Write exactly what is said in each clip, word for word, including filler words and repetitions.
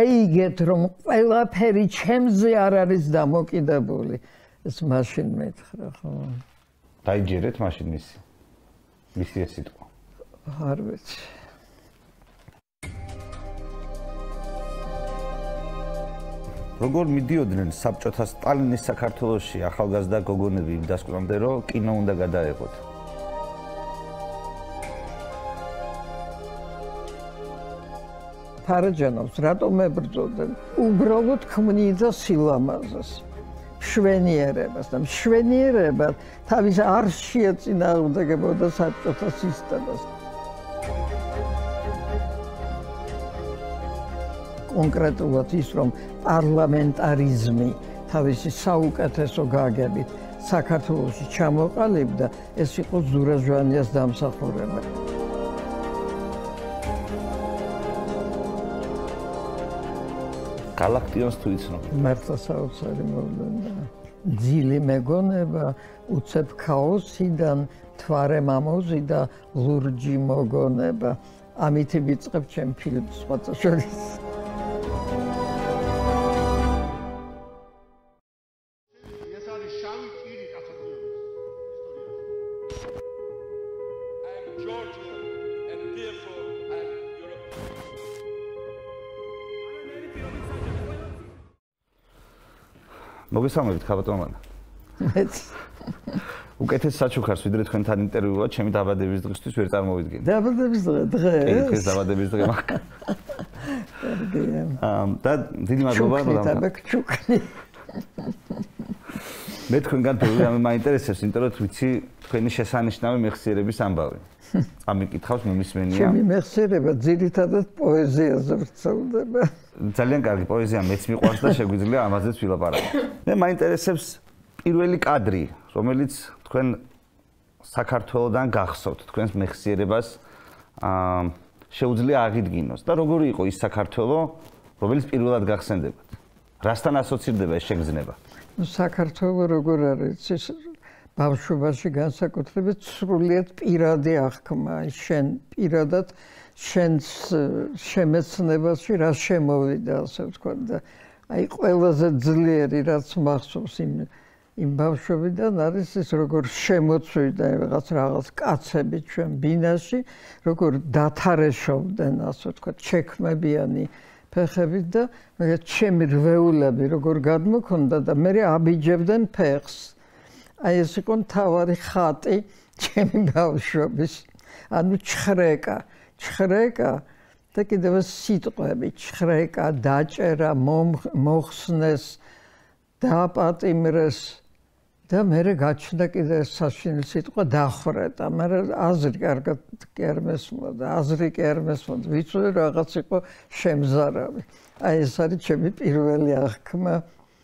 გაიგეთ, რომ ყველაფერი ჩემზე არ არის დამოკიდებული. ეს მაშინ მეთხრა, ხო? დაიჯერეთ მაშინ მისი. მისი ეს სიტყვა. არ ვიცი. როგორ მიდიოდნენ საბჭოთა სტალინის საქართველოში ახალგაზრდა გოგონები იმ დასკვნამდე, რომ კინო უნდა გადაეღოთ? ფარაჯანობს, რატომ ებრძოდნენ? უბრალოდ ქმნიდა სილამაზეს, მშვენიერებას და მშვენიერება თავის არ შეეწინააღმდეგებოდა საბჭოთა სისტემას. კონკრეტულად ის, რომ პარლამენტარიზმი თავისი საუკეთესო გაგებით საქართველოში ჩამოყალიბდა, ეს იყო ზურაბ-ჟვანიას დამსახურება. გალაქტიონს თუ იცნობ? მართლა საოცარი მოვლენა. ძილი მეგონება უცებ ქაოსიდან თვარე მამოზი და ლურჯი მოგონება. ამით ვიწყებ ჩემ ფილმს სხვათა შორის. მოგესალმებით, ხაბატონმანა. მეც. უკეთეს საჩუქარს ვიდრე თქვენთან ინტერვიუა, ჩემი დაბადების დღისთვის ვერ წარმოვიდგინე. დაბადების დღე, დღე. ეს დაბადების დღე მაქვს. კარგია. ამ და დიდი მადლობა რომ დამკჩუკნი. მე თქვენგან ბევრი რამე მაინტერესებს, იმიტომ რომ ვიცი თქვენი შესანიშნავი მეხსიერების ამბავი. ამიკითხავს მომისმენია. ჩემი მეხსიერება ძირითადად პოეზიაზე ვრცელდება. ძალიან კარგი პოეზია მეც მიყვარს და შეგვიძლია ამაზეც ვილაპარაკოთ. მე მაინტერესებს პირველი კადრი, რომელიც თქვენ საქართველოდან გახსოვთ, თქვენს მეხსიერებას აა შეუძლია აღიდგინოს და როგორი იყო ის საქართველო, რომელიც პირველად გახსენდებათ? რასთან ასოცირდება ეს შეგრძნება? ნუ საქართველო როგორ არის ის ბავშვობაში განსაკუთრებით სრულიად პირადი აღქმა, შენ პირადად შენს შემეცნებაში რა შემოვიდა, ასე ვთქვათ და აი ყველაზე ძლიერი რაც მახსოვს იმ იმ ბავშვობიდან არის ის როგორ შემოწვიდა რაღაც რაღაც კაცები ჩვენ ბინაში, როგორ დათარეშობდნენ, ასე ვთქვათ, ჩექმებიანი ფეხებით და მე ჩემი რვეულები როგორ გადმოქონდა და მე აბიჯებდნენ ფეხს. აი ეს იყო თავარი ხატი ჩემი ბავშვობის. ანუ ჩხრეკა, ჩხრეკა და კიდევ სიტყვები, ჩხრეკა, დაჭერა, მოხსნეს, დააპატიმრეს და მე გაჩნდა კიდევ საშინელი სიტყვა დახვრეტა, მაგრამ აზრი კარგად კი არ მესმოდა, აზრი კი არ მესმოდა, ვიცოდი რაღაც იყო შემზარავი. აი ეს არის ჩემი პირველი აღქმა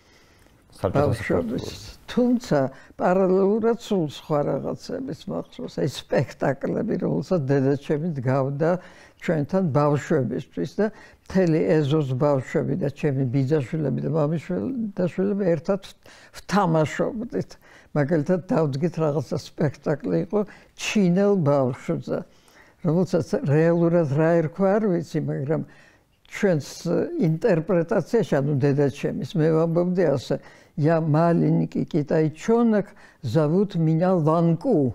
ბავშვობის. თუმცა პარალელურად სულ სხვა რაღაცების მახსოვს, აი სპექტაკლები, რომელსაც დედაჩემი დგავდა ჩვენთან ბავშვებისთვის და მთელი ეზოს ბავშვები და ჩემი ბიძაშვილები და მამიშვილები ერთად ვთამაშობდით. მაგალითად დავდგით რაღაცა სპექტაკლი იყო ჩინელ ბავშვზე, რომელსაც რეალურად რა ერქვა არ ვიცი, მაგრამ ჩვენს ინტერპრეტაციაში, ანუ დედაჩემის, მე ვამბობდი ასე Я маленький китайчонок, зовут меня Ванку.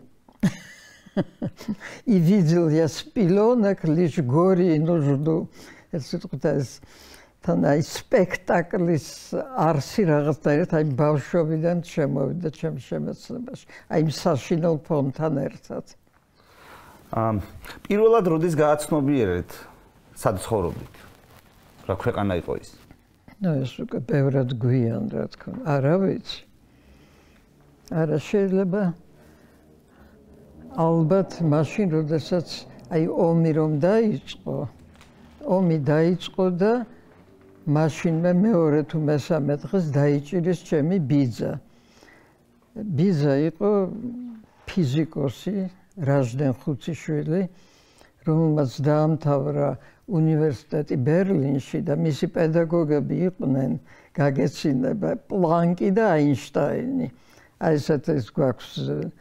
И видел я с пеленок лишь горе и нужду. Это თან აი სპექტაკლის არსი რაღაცნაირად აი ბავშვობიდან შემოვიდა ჩემ შემეცნებაში. აი იმ საშინელ ფონთან ერთად. აა პირველად როდის გააცნობიერეთ სად ცხოვრობდით? რა ქვეყანა იყო ის? ნუ ეს უკვე ბევრად გვიან რა თქმა უნდა. არა ვიცი. არა შეიძლება ალბათ მაშინ როდესაც აი ომი რომ დაიწყო, ომი დაიწყო და მაშინვე მეორე თუ მესამე დღეს დაიჭირეს ჩემი ბიძა. ბიძა იყო ფიზიკოსი, რაჟდენ ხუციშვილი, რომელმაც დაამთავრა უნივერსიტეტი ბერლინში და მისი პედაგოგები იყვნენ გაგეცინება პლანკი და აინშტაინი. აი ესეთ ის გვაქვს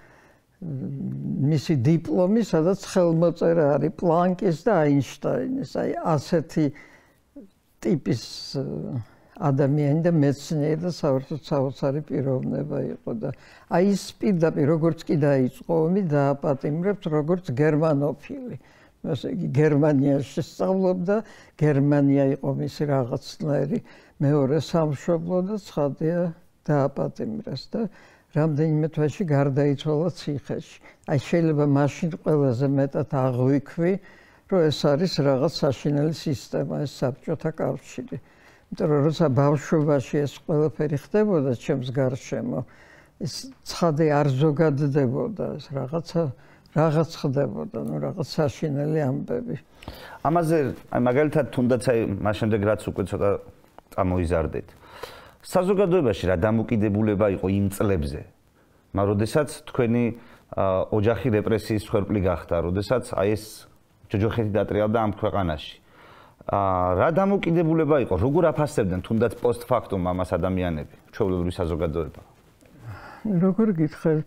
მისი დიპლომი, სადაც ხელმოწერა არის პლანკის და აინშტაინის. აი ასეთი ტიპის ადამიანი და მეცნიერი და საერთოდ საოცარი პიროვნება იყო და აი ის პირდაპირ როგორც კი დაიწყო ომი დააპატიმრებთ როგორც გერმანოფილი. ასე იგი გერმანიაში სწავლობდა, გერმანია იყო მისი რაღაცნაირი მეორე სამშობლო და ცხადია დააპატიმრეს და რამდენიმე თვეში გარდაიცვალა ციხეში. აი შეიძლება მაშინ ყველაზე მეტად აღვიქვი, რომ ეს არის რაღაც საშინელი სისტემა, ეს საბჭოთა კავშირი. იმიტომ რომ როცა ბავშვობაში ეს ყველაფერი ხდებოდა ჩემს გარშემო, ეს ცხადე არ ზოგადდებოდა, ეს რაღაცა რაღაც ხდებოდა, ну რაღაც საშინელი ამბები. ამაზე აი მაგალითად თუნდაც აი მას შემდეგ რაც უკვე ცოტა წამოიზარდეთ. საზოგადოებაში რა დამოკიდებულება იყო იმ წლებზე? მაგრამ როდესაც თქვენი ოჯახი რეპრესიის მსხვერპლი გახდა, როდესაც აი ეს ჯოჯოხეთი დატრიალდა ამ ქვეყანაში. რა დამოკიდებულება იყო? როგორ აფასებდნენ თუნდაც პოსტფაქტუმ ამას ადამიანები, ჩვეულებრივი საზოგადოება? როგორ გითხრათ?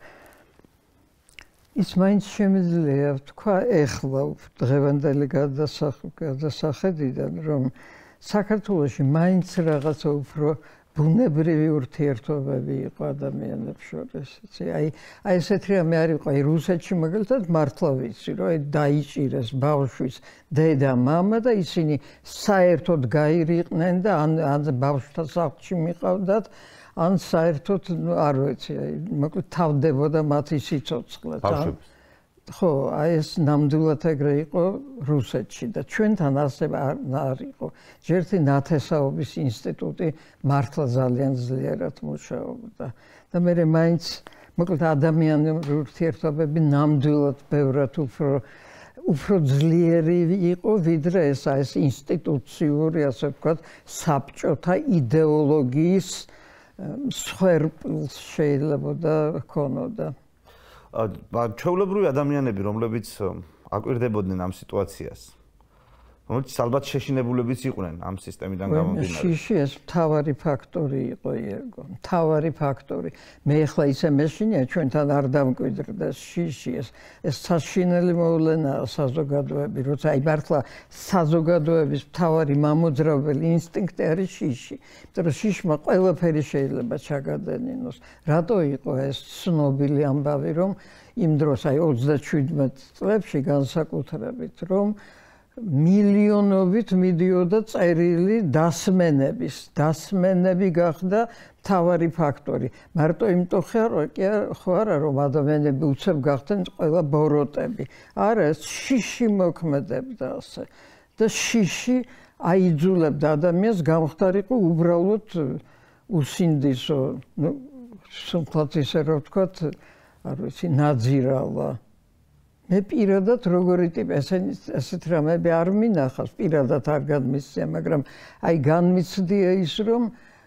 ის მაინც შემიძლია ვთქვა ეხლა დღევანდელი გადასახედიდან, რომ საქართველოში მაინც რაღაცა უფრო ბუნებრივი ურთიერთობები იყო ადამიანებს შორის. აი, აი ესეთი რამე არ იყო. აი რუსეთში მაგალითად მართლა ვიცი, რომ აი დაიჭირეს ბავშვის დედა, მამა და ისინი საერთოდ გაირიყვნენ და ან ან ბავშვთა სახლში მიყავდათ, ან საერთოდ არ ვიცი, აი მოკლედ თავდებოდა მათი სიცოცხლე. ხო, აი ეს ნამდვილად ეგრე იყო რუსეთში და ჩვენთან ასე არ იყო. ჯერთი ნათესაობის ინსტიტუტი მართლა ძალიან ძლიერად მუშაობდა და მე მაინც მოკლედ ადამიანური ურთიერთობები ნამდვილად ბევრად უფრო უფრო ძლიერი იყო ვიდრე ეს ეს ინსტიტუციური, ასე ვთქვათ, საბჭოთა იდეოლოგიის მსხვერპლს შეიძლება და ჰქონოდა. ჩვეულებრივი ადამიანები, რომლებიც აკვირდებოდნენ ამ სიტუაციას, რომელიც ალბათ შეშინებულებიც იყვნენ ამ სისტემიდან გამომდინარე. შიში ეს მთავარი ფაქტორი იყო იერგო, მთავარი ფაქტორი. მე ახლა ისე მეშინია ჩვენთან არ დამკვიდრდა შიში ეს ეს საშინელი მოვლენაა საზოგადოები, როცა აი მართლა საზოგადოების მთავარი მამოძრავებელი ინსტინქტი არის შიში. იმიტომ რომ შიშმა ყველაფერი შეიძლება ჩაგადენინოს. რატო იყო ეს ცნობილი ამბავი, რომ იმ დროს აი ოცდაშვიდმეტ წლებში განსაკუთრებით, რომ მილიონობით მიდიოდა წერილი დასმენების. დასმენები გახდა მთავარი ფაქტორი. მარტო იმიტომ ხო არა, რომ ადამიანები უცებ გახდნენ ყველა ბოროტები. არა, ეს შიში მოქმედებდა ასე. და შიში აიძულებდა ადამიანს გამختارიყო უბრალოდ უსინდისო, ну, სულ ისე რომ ვთქვათ, არ ვიცი, ნაძირავა. მე პირადად როგორი ტიპი, ესეთ რამები არ მინახავს, პირადად არ განმისცია, მაგრამ აი განმიცდია ის, რომ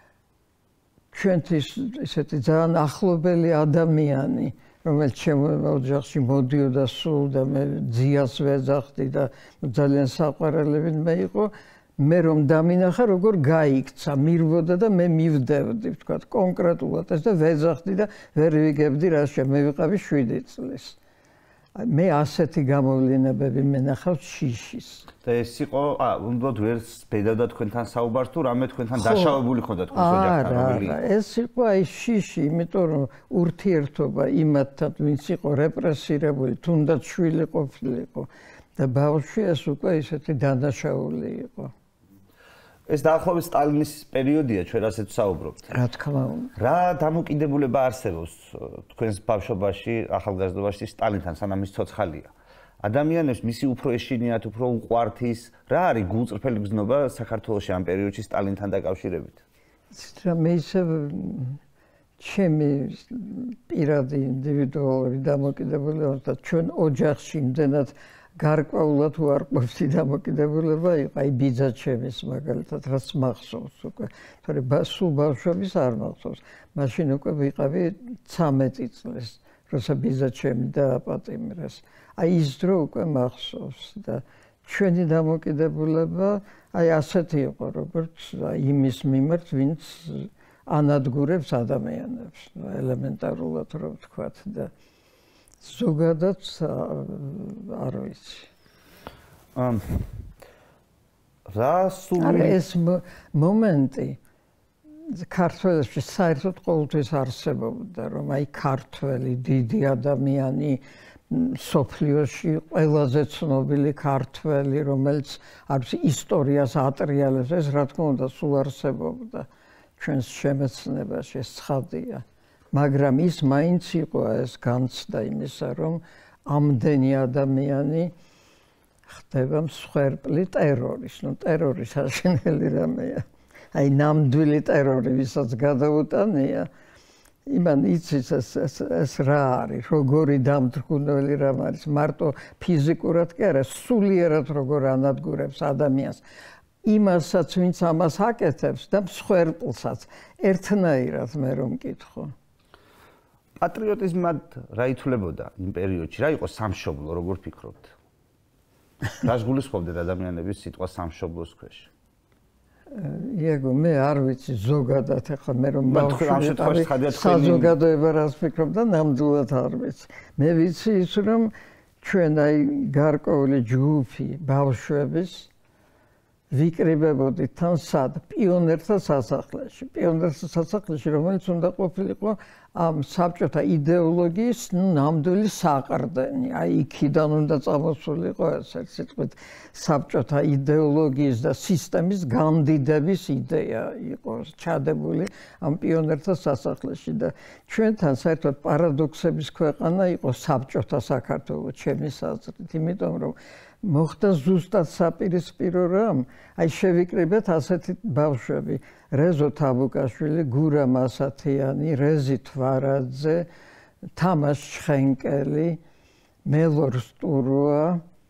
ჩვენთვის ესეთი ძალიან ახლობელი ადამიანი, რომელიც ჩემ ოჯახში მოდიოდა სულ და მე ძიას ვეძახდი და ძალიან საყვარელი მე იყო, მე რომ დამინახა, როგორ გაიქცა, მირბოდა და მე მივდევდი, ვთქვათ, კონკრეტულად ეს და ვეძახდი და ვერ ვიგებდი რა შემე ვიყავი შვიდი წლის. მე ასეთი გამოვლენებები მენახავს შიშის. და ეს იყო, ა, უნდათ ვერ ბედავდა თქვენთან საუბარს თუ რამე თქვენთან დაშავებული ხონდა თქვენს ოჯახთან, რომელი? არა, ეს იყო აი შიში, იმიტომ რომ ურთიერთობა იმათთან, ვინც იყო რეპრესირებული, თუნდაც შვილი ყოფილიყო და ბავშვი ეს უკვე ისეთი დანაშაული იყო. ეს დაახლოებით სტალინის პერიოდია, ჩვენ რასაც ვსაუბრობთ. რა თქმა უნდა. რა დამოკიდებულება არსებობს თქვენს ბავშვობაში, ახალგაზრდობაში სტალინთან, სანამ ის ცოცხალია? ადამიანებს მისი უფრო ეშინიათ, უფრო უყვართ ის, რა არის გულწრფელი გზნობა საქართველოში ამ პერიოდში სტალინთან დაკავშირებით? რა მე ისე ჩემი პირადი ინდივიდუალური დამოკიდებულება და ჩვენ ოჯახში იმდენად გარკვეულად უარყოფითი დამოკიდებულება იყო, აი ბიძა ჩემის მაგალითად, რაც მახსოვს უკვე, თორემ სულ ბავშვობის არ მახსოვს. მაშინ უკვე ვიყავი ცამეტი წლის, როცა ბიძა ჩემი დააპატიმრეს. აი ის დრო უკვე მახსოვს და ჩვენი დამოკიდებულება აი ასეთი იყო, როგორც იმის მიმართ, ვინც ანადგურებს ადამიანებს, ელემენტარულად რომ ვთქვათ და ზოგადად არ ვიცი. რა სული ეს მომენტი ქართველებში საერთოდ ყოველთვის არსებობდა, რომ აი ქართველი დიდი ადამიანი სოფლიოში ყველაზე ცნობილი ქართველი, რომელიც არის ისტორიას ატრიალებს, ეს რა თქმა უნდა სულ არსებობდა ჩვენს შემეცნებაში, ეს ცხადია. მაგრამ ის მაინც იყო ეს განცდა იმისა, რომ ამდენი ადამიანი ხდება მსხვერპლი ტერორის. ნუ ტერორი საშინელი რამეა. აი ნამდვილი ტერორი, ვისაც გადაუტანია, იმან იცის ეს ეს რა არის, როგორი დამძღუნველი რამ არის, მარტო ფიზიკურად კი არა, სულიერად როგორ ანადგურებს ადამიანს. იმასაც, ვინც ამას აკეთებს და მსხვერპლსაც ერთნაირად მე რომ მკითხო. პატრიოტიზმად რა ითვლებოდა იმ პერიოდში? რა იყო სამშობლო, როგორ ფიქრობთ? რას გულისხმობდნენ ადამიანების სიტყვა სამშობლოს ქვეშ? იაგო, მე არ ვიცი ზოგადად, ახლა მე რომ ბავშვი საზოგადოება რას ფიქრობ და ნამდვილად არ ვიცი. მე ვიცი ის, რომ ჩვენ აი გარკვეული ჯგუფი ბავშვების ვიკრიბებოდით თან სად პიონერთა სასახლეში. პიონერთა სასახლეში, რომელიც უნდა ყოფილიყო ამ საბჭოთა იდეოლოგიის ნამდვილი საყრდენი. აი იქიდან უნდა წამოსულიყო ესე სიტყვით საბჭოთა იდეოლოგიის და სისტემის გამდიდების იდეა იყო ჩადებული ამ პიონერთა სასახლეში და ჩვენთან საერთოდ პარადოქსების ქვეყანა იყო საბჭოთა საქართველო ჩემის აზრით, იმიტომ რომ მოხდა ზუსტად საპირისპირო რამ, აი შევიკრიბეთ ასეთი ბავშვები, რეზო თაბუკაშვილი, გურამ ასათიანი, რეზი თვარაძე, თამაშ ჩხენკელი, მელორ სტუროა,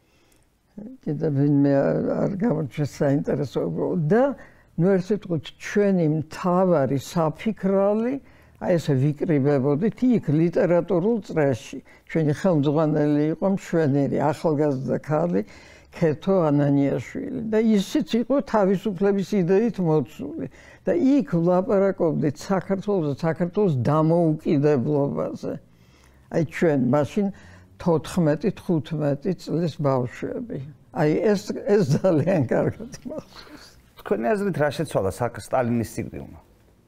კიდევ ვინმე არ გამორჩეს საინტერესო და ნუ ერთ სიტყვით ჩვენი მთავარი საფიქრალი აი ესე ვიკრიბებოდით იქ ლიტერატურულ წრეში. ჩვენი ხელმძღვანელი იყო მშვენიერი ახალგაზრდა ქალი ქეთო ანანიაშვილი და ისიც იყო თავისუფლების იდეით მოცული და იქ ვლაპარაკობდით საქართველოს და საქართველოს დამოუკიდებლობაზე. აი ჩვენ მაშინ თოთხმეტი თხუთმეტი წლის ბავშვები. აი ეს ეს ძალიან კარგად მახსოვს. თქვენი აზრით რა შეცვალა სტალინის სიკვდილმა?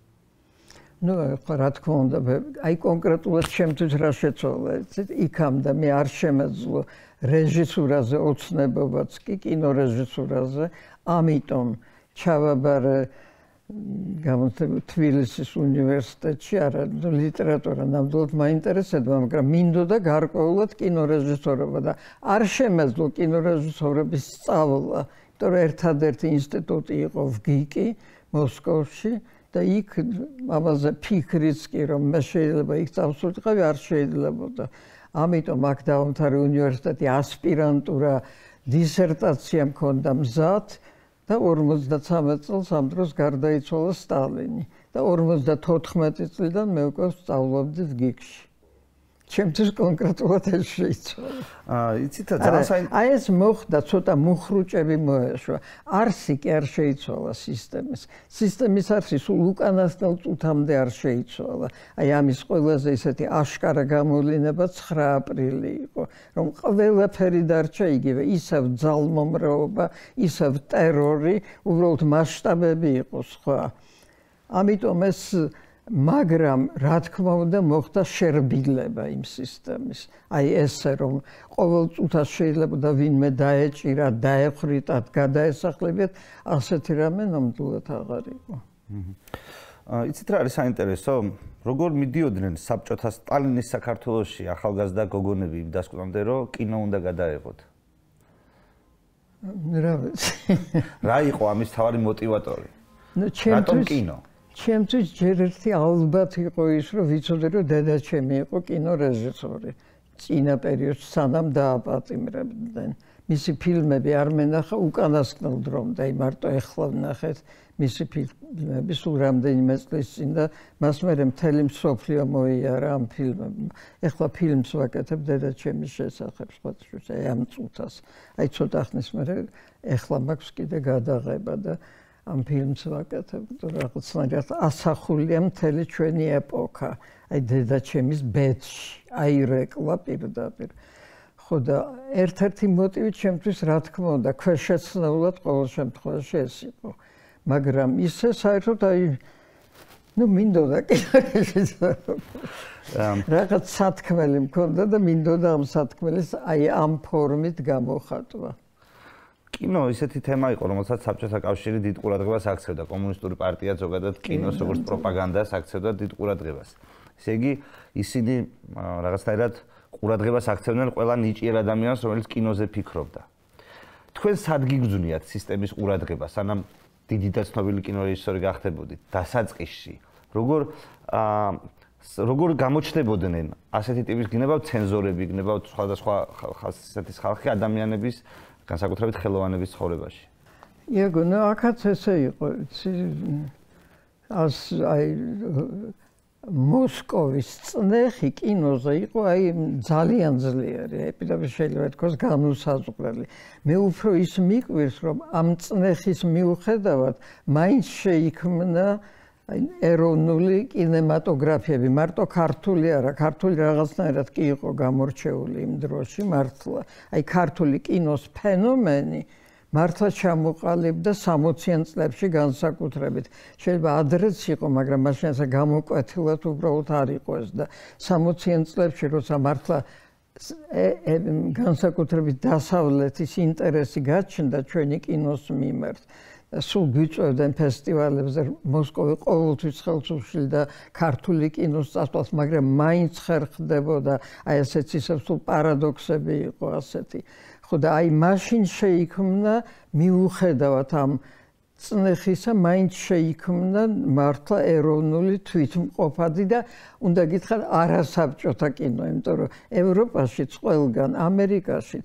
ნუ რა თქმა უნდა, აი კონკრეტულად ჩემთვის რა შეცვალა, იქამდე მე არ შემეძლო რეჟისურაზე ოცნებობაც კი კინორეჟისურაზე, ამიტომ ჩავაბარე გამოცდილ თბილისის უნივერსიტეტში, არა ლიტერატურა ნამდვილად მაინტერესებდა, მაგრამ მინდოდა გარკვეულად კინორეჟისორობა და არ შემეძლო კინორეჟისორობის სწავლა, იმიტომ რომ ერთადერთი ინსტიტუტი იყო ვგიკი მოსკოვში და იქ ამაზე ფიქრიც კი რომ მე შეიძლება იქ წავსულიყავი არ შეიძლებოდა. ამიტომ აქ დავამთავრე უნივერსიტეტი ასპირანტურა, დისერტაცია მქონდა მზად და ორმოცდაცამეტ წელს ამ დროს გარდაიცვალა სტალინი და ორმოცდათოთხმეტი წლიდან მე უკვე ვსწავლობდი ვგიკში. ჩემთვის კონკრეტულად ეს შეიცვალა. აა, იცით რა ძალიან აი ეს მოხდა, ცოტა მუხრუჭები მოეშვა. არსი კი არ შეიცვალა სისტემის. სისტემის არსი სულ უკანასკნელ წუთამდე არ შეიცვალა. აი ამის ყველაზე ისეთი აშკარა გამოვლინება ცხრა აპრილი იყო, რომ ყველაფერი დარჩა იგივე, ისევ ძალმომრეობა, ისევ ტერორი, უბრალოდ მასშტაბები იყო სხვა. ამიტომ ეს მაგრამ რა თქმა უნდა მოხდა შერბილება იმ სისტემის. აი ესე რომ ყოველ წუთას შეიძლება და ვინმე დაეჭირა, დაეხრიტათ, გადაესახლებიათ, ასეთი რამე ნამდვილად აღარ იყო. აა იცით რა არის საინტერესო? როგორ მიდიოდნენ საბჭოთა სტალინის საქართველოში ახალგაზრდა გოგონები იმ დასკვნამდე, რომ კინო უნდა გადაეღოთ? რა ვიცი. რა იყო ამის თავარი მოტივატორი? ნუ ჩემთვის კინო ჩემთვის ჯერ ერთი ალბათ იყო ის, რომ ვიცოდი, რომ დედაჩემი იყო კინორეჟისორი. წინა პერიოდში სანამ დააპატიმრებდნენ. მისი ფილმები არ მენახა უკანასკნელ დრომდე, აი მარტო ეხლა ვნახეთ მისი ფილმები სულ რამდენიმე წლის წინ და მას მერე მთელი მსოფლიო მოიარა ამ ფილმებმა. ეხლა ფილმს ვაკეთებ დედაჩემის შესახებ, სხვა შორის აი ამ წუთას. აი ცოტა ხნის მერე ეხლა მაქვს კიდე გადაღება და ამ ფილმს ვაკეთებ, რაღაცნაირად ასახულია მთელი ჩვენი ეპოქა. აი დედაჩემის ბედში, აირეკლა პირდაპირ. ხო და ერთ-ერთი მოტივი ჩემთვის რა თქმა უნდა ქვეშეცნეულად ყოველ შემთხვევაში ეს იყო. მაგრამ ისე საერთოდ აი ну მინდოდა კიდე რაღაც სათქმელი მქონდა და მინდოდა ამ სათქმელის აი ამ ფორმით გამოხატვა. კინო ისეთი თემა იყო, რომელსაც საბჭოთა კავშირი დიდ ყურადღებას აქცევდა. კომუნისტური პარტია ზოგადად კინოს როგორც პროპაგანდას აქცევდა დიდ ყურადღებას. ესე იგი, ისინი რაღაცნაირად ყურადღებას აქცევდნენ ყველა ნიჭიერ ადამიანს, რომელიც კინოზე ფიქრობდა. თქვენ სად გიგრძნიათ სისტემის ყურადღება, სანამ დიდი და ცნობილი კინორეჟისორი გახდებოდით დასაწყისში? როგორ აა როგორ გამოჩნდებოდნენ ასეთი ტიპის გნებავ ცენზორები, გნებავ სხვადასხვა ხასიათის ხალხი ადამიანების განსაკუთრებით ხელოვანების ცხოვრებაში? იაგო, ნუ აქაც ესე იყო, იცი ას აი მოსკოვის წნეხი კინოზე იყო აი ძალიან ძლიერი, აი პირდაპირ შეიძლება ითქვას განუსაზღვრელი. მე უფრო ის მიკვირს, რომ ამ წნეხის მიუხედავად მაინც შეიქმნა ეროვნული კინემატოგრაფიები, მარტო ქართული არა, ქართული რაღაცნაირად კი იყო გამორჩეული იმ დროში მართლა. აი ქართული კინოს ფენომენი მართლა ჩამოყალიბდა სამოციან წლებში განსაკუთრებით. შეიძლება ადრეც იყო, მაგრამ მაშინ ასე გამოკვეთილად უბრალოდ არ იყო ეს და სამოციან წლებში როცა მართლა განსაკუთრებით დასავლეთის ინტერესი გაჩნდა ჩვენი კინოს მიმართ. სულ გვიწევდნენ ფესტივალებზე, მოსკოვი ყოველთვის ხელს უშლიდა ქართული კინოს წასვლას, მაგრამ მაინც ხერხდებოდა, აი ესეც ისევ სულ პარადოქსები იყო ასეთი. ხო და აი მაშინ შეიქმნა მიუხედავად ამ წნეხისა, მაინც შეიქმნა მართლა ეროვნული თვითმყოფადი და უნდა გითხრათ არასაბჭოთა კინო, იმიტომ რომ ევროპაშიც ყველგან, ამერიკაშიც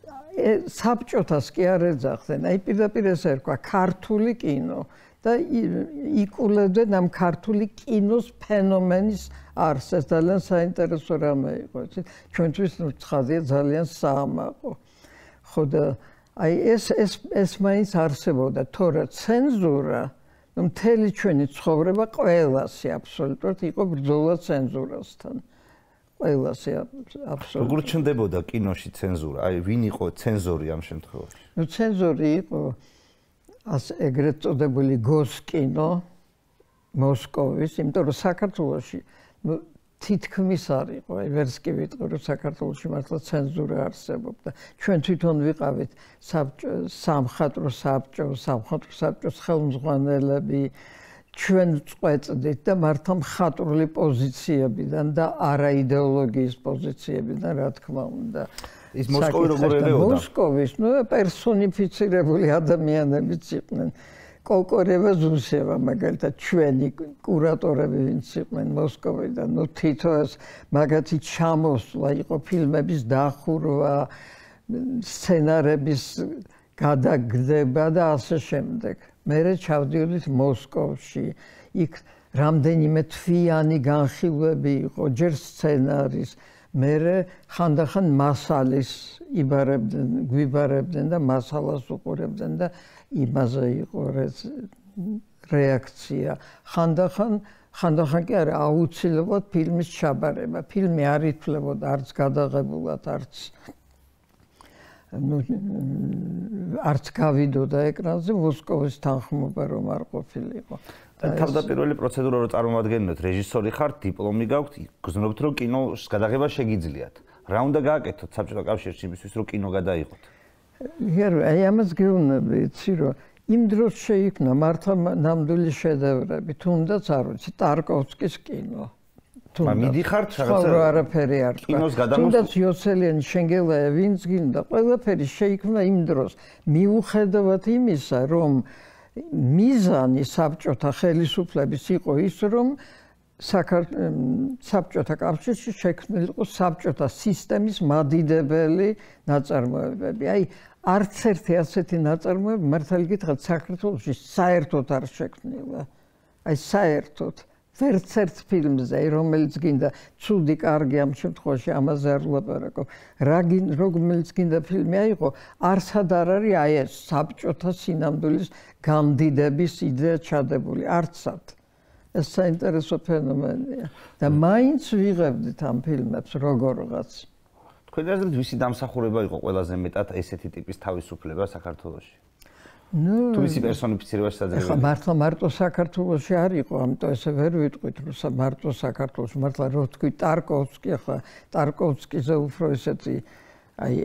საბჭოთას კი არ ეძახდნენ, აი პირდაპირ ესე ერქვა ქართული კინო და იკულევდნენ ამ ქართული კინოს ფენომენის არსს. ძალიან საინტერესო რამე იყო, იცით? ჩვენთვის ცხადია ძალიან საამაყო. ხო და აი ეს ეს ეს მაინც არსებობდა, თორე ცენზურა, ნუ მთელი ჩვენი ცხოვრება ყველასი აბსოლუტურად იყო ბრძოლა ცენზურასთან. ყველასი აბსოლუტურად. როგორ ჩნდებოდა კინოში ცენზურა? აი ვინ იყო ცენზორი ამ შემთხვევაში? ნუ ცენზორი იყო ას ეგრეთ წოდებული გოსკინო მოსკოვის, იმიტომ რომ საქართველოში ნუ თითქმის არ იყო, აი ვერც კი ვიტყვი რომ საქართველოში მართლა ცენზურა არსებობდა. ჩვენ თვითონ ვიყავით სამხატვრო საბჭო, სამხატვრო საბჭოს ხელმძღვანელები, ჩვენ წყვეწდით და მართლა მხატვრული პოზიციებიდან და არა იდეოლოგიის პოზიციებიდან, რა თქმა უნდა. ის მოსკოვი როგორ ერეოდა? მოსკოვის, ნუ პერსონიფიცირებული ადამიანებიც იყვნენ. კოკორევა ზუსევა მაგალითად ჩვენი კურატორები ვინც იყვნენ მოსკოვიდან, ნუ თითო ეს მაგათი ჩამოსვლა იყო ფილმების დახურვა, სცენარების გადაგდება და ასე შემდეგ. მერე ჩავდიოდით მოსკოვში, იქ რამდენიმე თვიანი განხილვები იყო, ჯერ სცენარის, მერე ხანდახან მასალის იბარებდნენ, გვიბარებდნენ და მასალას უყურებდნენ და იმაზე იყო რეაქცია. ხანდახან ხანდახან კი არა აუცილებლად ფილმის ჩაბარება. ფილმი არ ითვლებოდა არც გადაღებულად, არც ნუ არც გავიდოდა ეკრანზე მოსკოვის თანხმობა რომ არ ყოფილიყო. თავდაპირველი პროცედურა რო წარმოვადგენთ, რეჟისორი ხართ, დიპლომი გაქვთ, გრძნობთ რომ კინოს გადაღება შეგიძლიათ. რა უნდა გააკეთოთ საბჭოთა კავშირში იმისთვის რომ კინო გადაიღოთ? იარო, აი ამას გეუბნები, იცი რომ იმ დროს შეიქმნა მართლა ნამდვილი შედევრები, თუნდაც არ ვიცი, ტარკოვსკის კინო. მიდიხართ რაღაცა არაფერი არ თქვა. თუნდაც იოსელიანი, შენგელაია, ვინც გინდა, ყველაფერი შეიქმნა იმ დროს. მიუხედავად იმისა, რომ მიზანი საბჭოთა ხელისუფლების იყო ის, რომ საბჭოთა კავშირში შექმნილიყო საბჭოთა სისტემის მადიდებელი ნაწარმოებები. აი, არც ერთი ასეთი ნაწარმოები, მართალი გითხრათ, საქართველოში საერთოდ არ შექმნილა. აი, საერთოდ. ვერც ერთ ფილმზე, რომელიც გინდა ცუდი, კარგი ამ შემთხვევაში ამაზე არ ვლაპარაკობ. რომელიც გინდა ფილმი აიყო, არსად არ არის აი ეს საბჭოთა სინამდვილის გამდიდების იდეა ჩადებული, არცად. ეს საინტერესო ფენომენია და მაინც ვიღებდით ამ ფილმებს როგორღაც. თქვენი აზრით ვისი დამსახურება იყო ყველაზე მეტად ესეთი ტიპის თავისუფლება საქართველოში? ნუ თუ ვისი პერსონიფიცირება შესაძლებელი? ხა მართლა მარტო საქართველოში არ იყო, ამიტომ ესე ვერ ვიტყვით, რომ მარტო საქართველოში, მართლა რო თქვი ტარკოვსკი, ხა ტარკოვსკიზე უფრო ესეთი აი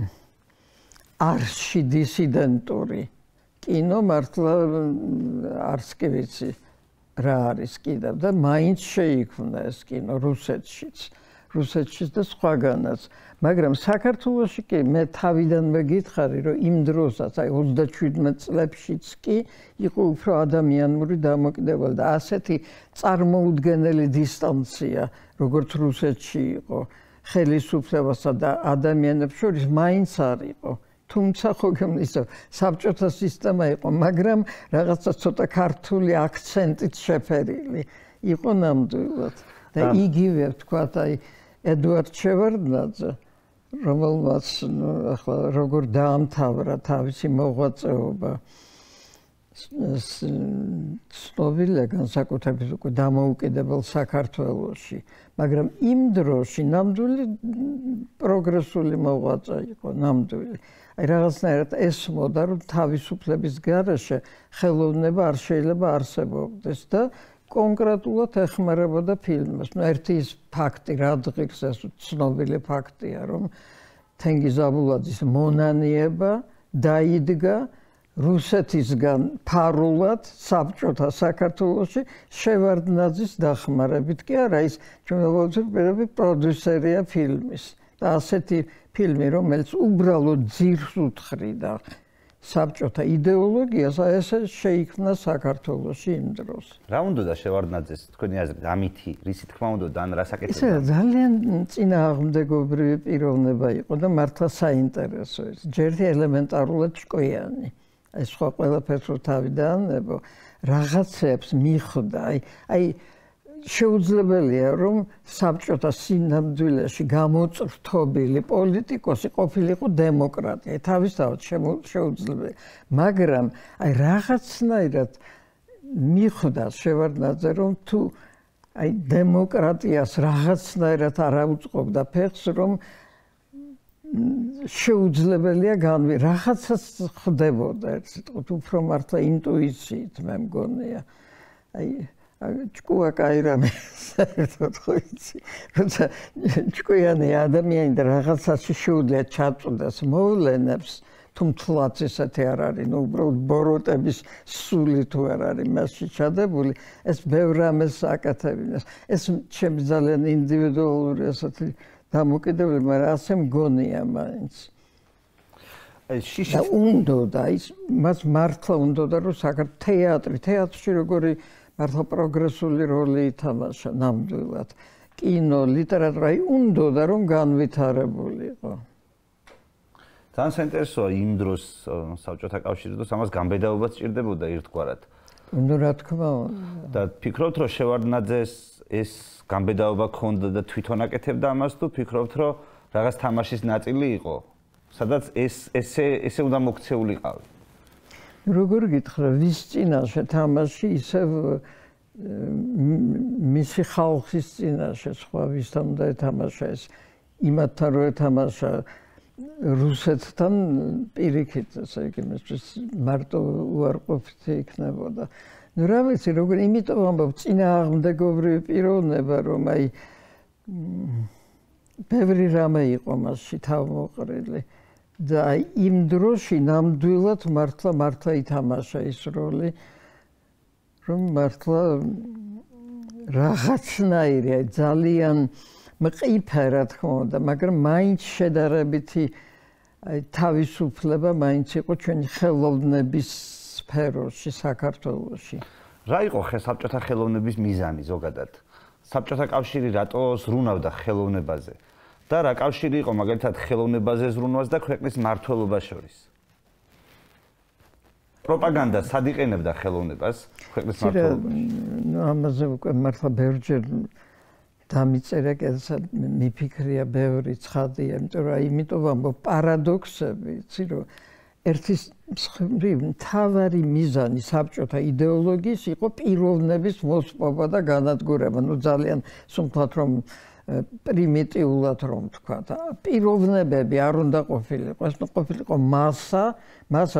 არში დისიდენტური კინო მართლა არც კი ვიცი რა არის კიდევ და მაინც შეიქმნა ეს კინო რუსეთშიც, რუსეთშიც და სხვაგანაც. მაგრამ საქართველოში კი მე თავიდანვე გითხარი, რომ იმ დროსაც, აი ოცდაშვიდმეტ წლებშიც კი იყო უფრო ადამიანური დამოკიდებულება და ასეთი წარმოუდგენელი დისტანცია, როგორც რუსეთში იყო ხელისუფლებასა და ადამიანებს შორის მაინც არ იყო. თუმცა ხო გემნისო, საბჭოთა სისტემა იყო, მაგრამ რაღაცა ცოტა ქართული აქცენტით შეფერილი იყო ნამდვილად. და იგივე ვთქვათ, აი ედუარდ შევარდნაძე, რომელმაც ახლა როგორ დაამთავრა თავისი მოღვაწეობა ცნობილია განსაკუთრებით უკვე დამოუკიდებელ საქართველოში, მაგრამ იმ დროში ნამდვილი პროგრესული მოღვაწე იყო, ნამდვილი. აი რაღაცნაირად ესმოდა, რომ თავისუფლების გარეშე ხელოვნება არ შეიძლება არსებობდეს და კონკრეტულად ეხმარებოდა ფილმს. ნუ ერთი ის ფაქტი, რადღირს ეს ცნობილი ფაქტია, რომ თენგიზ აბულაძის მონანიება დაიდგა რუსეთისგან ფარულად საბჭოთა საქართველოში შევარდნაძის დახმარებით კი არა, ის ჩვენ ვთქვით, პროდიუსერია ფილმის. და ასეთი ფილმი, რომელიც უბრალოდ ძირს უთხრიდა საბჭოთა იდეოლოგიას, ესე შეიქმნა საქართველოში იმ დროს. რა უნდოდა შევარდნაძეს თქვენი აზრით ამითი, რისი თქმა უნდოდა ან რა საკეთებდა? ისე ძალიან წინააღმდეგობრივი პიროვნება იყო და მართლა საინტერესო ის. ჯერ ელემენტარულად ჭკვიანი. აი სხვა ყველაფერს რო თავი დაანებო, რაღაცებს მიხვდა, აი აი შეუძლებელია რომ საბჭოთა სინამდვილეში გამოწვრთობილი პოლიტიკოსი ყოფილიყო დემოკრატია, თავისთავად შეუძლებელი. მაგრამ აი რაღაცნაირად მიხვდა შევარდნაძე რომ თუ აი დემოკრატიას რაღაცნაირად არ აუწყობდა ფეხს, რომ შეუძლებელია განვი რაღაცას ხდებოდა ერთ სიტყვით, უფრო მართლა ინტუიციით მე მგონია. აი ჭკუა კაი რამე საერთოდ ხო იცი, როცა ჭკვიანი ადამიანი და რაღაცაში შეუძლია ჩაწვდეს მოვლენებს, თუ მთლაც ესეთი არ არის, ნუ უბრალოდ ბოროტების სული თუ არ არის მასში ჩადებული, ეს ბევრ რამეს აკეთებინებს. ეს ჩემი ძალიან ინდივიდუალური ასეთი დამოკიდებული, მაგრამ ასე მგონია მაინც. აი შიში და უნდოდა ის მას მართლა უნდოდა რომ საქართველოს თეატრი, თეატრში როგორი მართლა პროგრესული როლი ითამაშა ნამდვილად. კინო, ლიტერატურა უნდოდა რომ განვითარებულიყო. ძალიან საინტერესოა იმ დროს საბჭოთა კავშირის დროს ამას გამბედაობაც სჭირდებოდა ერთგვარად. ნუ რა თქმა უნდა. და ფიქრობთ რომ შევარდნაძეს ეს გამბედაობა ქონდა და თვითონ აკეთებდა ამას თუ ფიქრობთ რომ რაღაც თამაშის ნაწილი იყო, სადაც ეს ესე ესე უნდა მოქცეულიყავი? როგორ გითხრა, ვის წინაშე თამაში, ისევ მისი ხალხის წინაშე, სხვა ვისთან უნდა ეთამაშა ეს, იმათთან რო ეთამაშა რუსეთთან პირიქით, ესე იგი, მისთვის მარტო უარყოფითი იქნებოდა. ნუ რა ვიცი, როგორ იმიტომ ამბობ, წინააღმდეგობრივი პიროვნება, რომ აი ბევრი რამე იყო მასში თავმოყრილი. და აი იმ დროში ნამდვილად მართლა მართლა ითამაშა ის როლი, რომ მართლა რაღაცნაირი ძალიან მყიფე რა თქმა უნდა, მაგრამ მაინც შედარებითი აი თავისუფლება მაინც იყო ჩვენი ხელოვნების სფეროში საქართველოში. რა იყო საბჭოთა ხელოვნების მიზანი ზოგადად? საბჭოთა კავშირი რატო ზრუნავდა ხელოვნებაზე? და რა კავშირი იყო მაგალითად ხელოვნებაზე ზრუნვას და ქვეყნის მმართველობას შორის? პროპაგანდა სად იყენებდა ხელოვნებას ქვეყნის მმართველობაში? ნუ ამაზე უკვე მართლა ბევრჯერ დამიწერა, კერძოდ მიფიქრია ბევრი ცხადია, იმიტომ რომ იმიტომ ვამბობ პარადოქსები, იცი რომ ერთის მხრივ მთავარი მიზანი საბჭოთა იდეოლოგიის იყო პიროვნების მოსპობა და განადგურება. ნუ ძალიან სულ ვთქვათ რომ პრიმიტიულად რომ თქვა და პიროვნებები არ უნდა ყოფილიყო, ეს ყოფილიყო მასა, მასა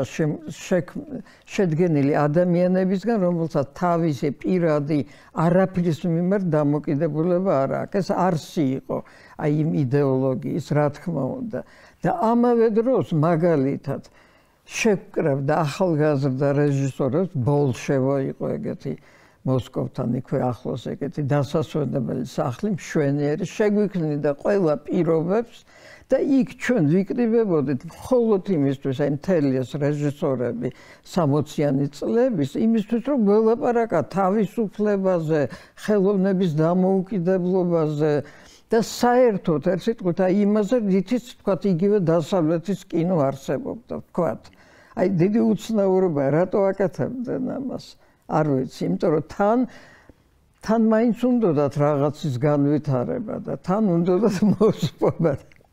შედგენილი ადამიანებისგან, რომელსაც თავისი პირადი არაფრის მიმართ დამოკიდებულება არ აქვს. ეს არსი იყო აი იმ იდეოლოგიის, რა თქმა უნდა. და ამავე დროს მაგალითად შეკრებდა ახალგაზრდა რეჟისორებს, ბოლშევო იყო ეგეთი მოსკოვთან იქვე ახლოს ეგეთი დასასვენებელი სახლი, მშვენიერი, შეგვიქმნიდა ყველა პირობებს და იქ ჩვენ ვიკრიბებოდით მხოლოდ იმისთვის, აი მთელი ეს რეჟისორები სამოციანი წლების, იმისთვის რომ ველაპარაკა თავისუფლებაზე, ხელოვნების დამოუკიდებლობაზე და საერთოდ ერთ სიტყვით აი იმაზე, რითიც თქვათ იგივე დასავლეთის კინო არსებობდა, თქვათ. აი დიდი უცნაურობა, რატო აკეთებდნენ ამას? არ ვიცი, იმიტომ რომ თან თან მაინც უნდათ რაღაცის განვითარება და თან უნდათ მოსპობა.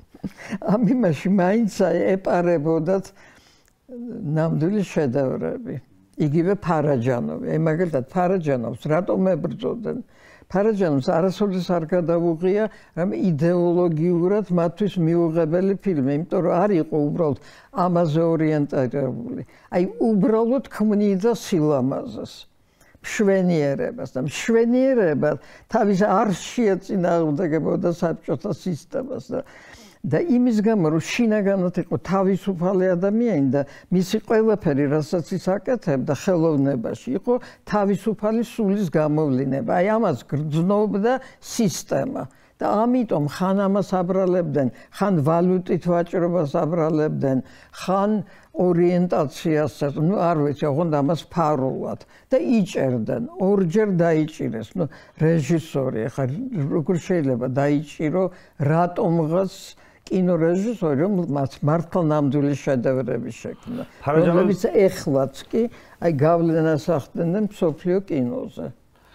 ამ იმაში მაინც ეპარებოდათ ნამდვილი შედევრები. იგივე ფარაჯანოვი. აი მაგალითად ფარაჯანოვს რატომ ებრძოდნენ? ფარაჯანოვს არასოდეს არ გადაუღია რამ იდეოლოგიურად მათთვის მიუღებელი ფილმი, იმიტომ რომ არ იყო უბრალოდ ამაზე ორიენტირებული. აი უბრალოდ ქმნიდა სილამაზეს, მშვენიერებას და მშვენიერება თავის არ შეეწინააღმდეგებოდა საბჭოთა სისტემას და და იმის გამო რომ შინაგანად იყო თავისუფალი ადამიანი და მისი ყველაფერი რასაც ის აკეთებდა ხელოვნებაში იყო თავისუფალი სულის გამოვლინება. აი ამას გრძნობდა სისტემა და ამიტომ ხან ამას აბრალებდნენ, ხან ვალუტით ვაჭრობას აბრალებდნენ, ხან ორიენტაციას, ნუ არ ვიცი, ოღონდ ამას ფარულად და იჭერდნენ. ორჯერ დაიჭირეს. ნუ რეჟისორი, ახლა როგორ შეიძლება დაიჭირო რატომღაც კინორეჟისორი, რომელმაც მართლა ნამდვილი შედევრები შექმნა, რომლებიც ეხლაც კი აი გავლენას ახდენენ მსოფლიო კინოზე.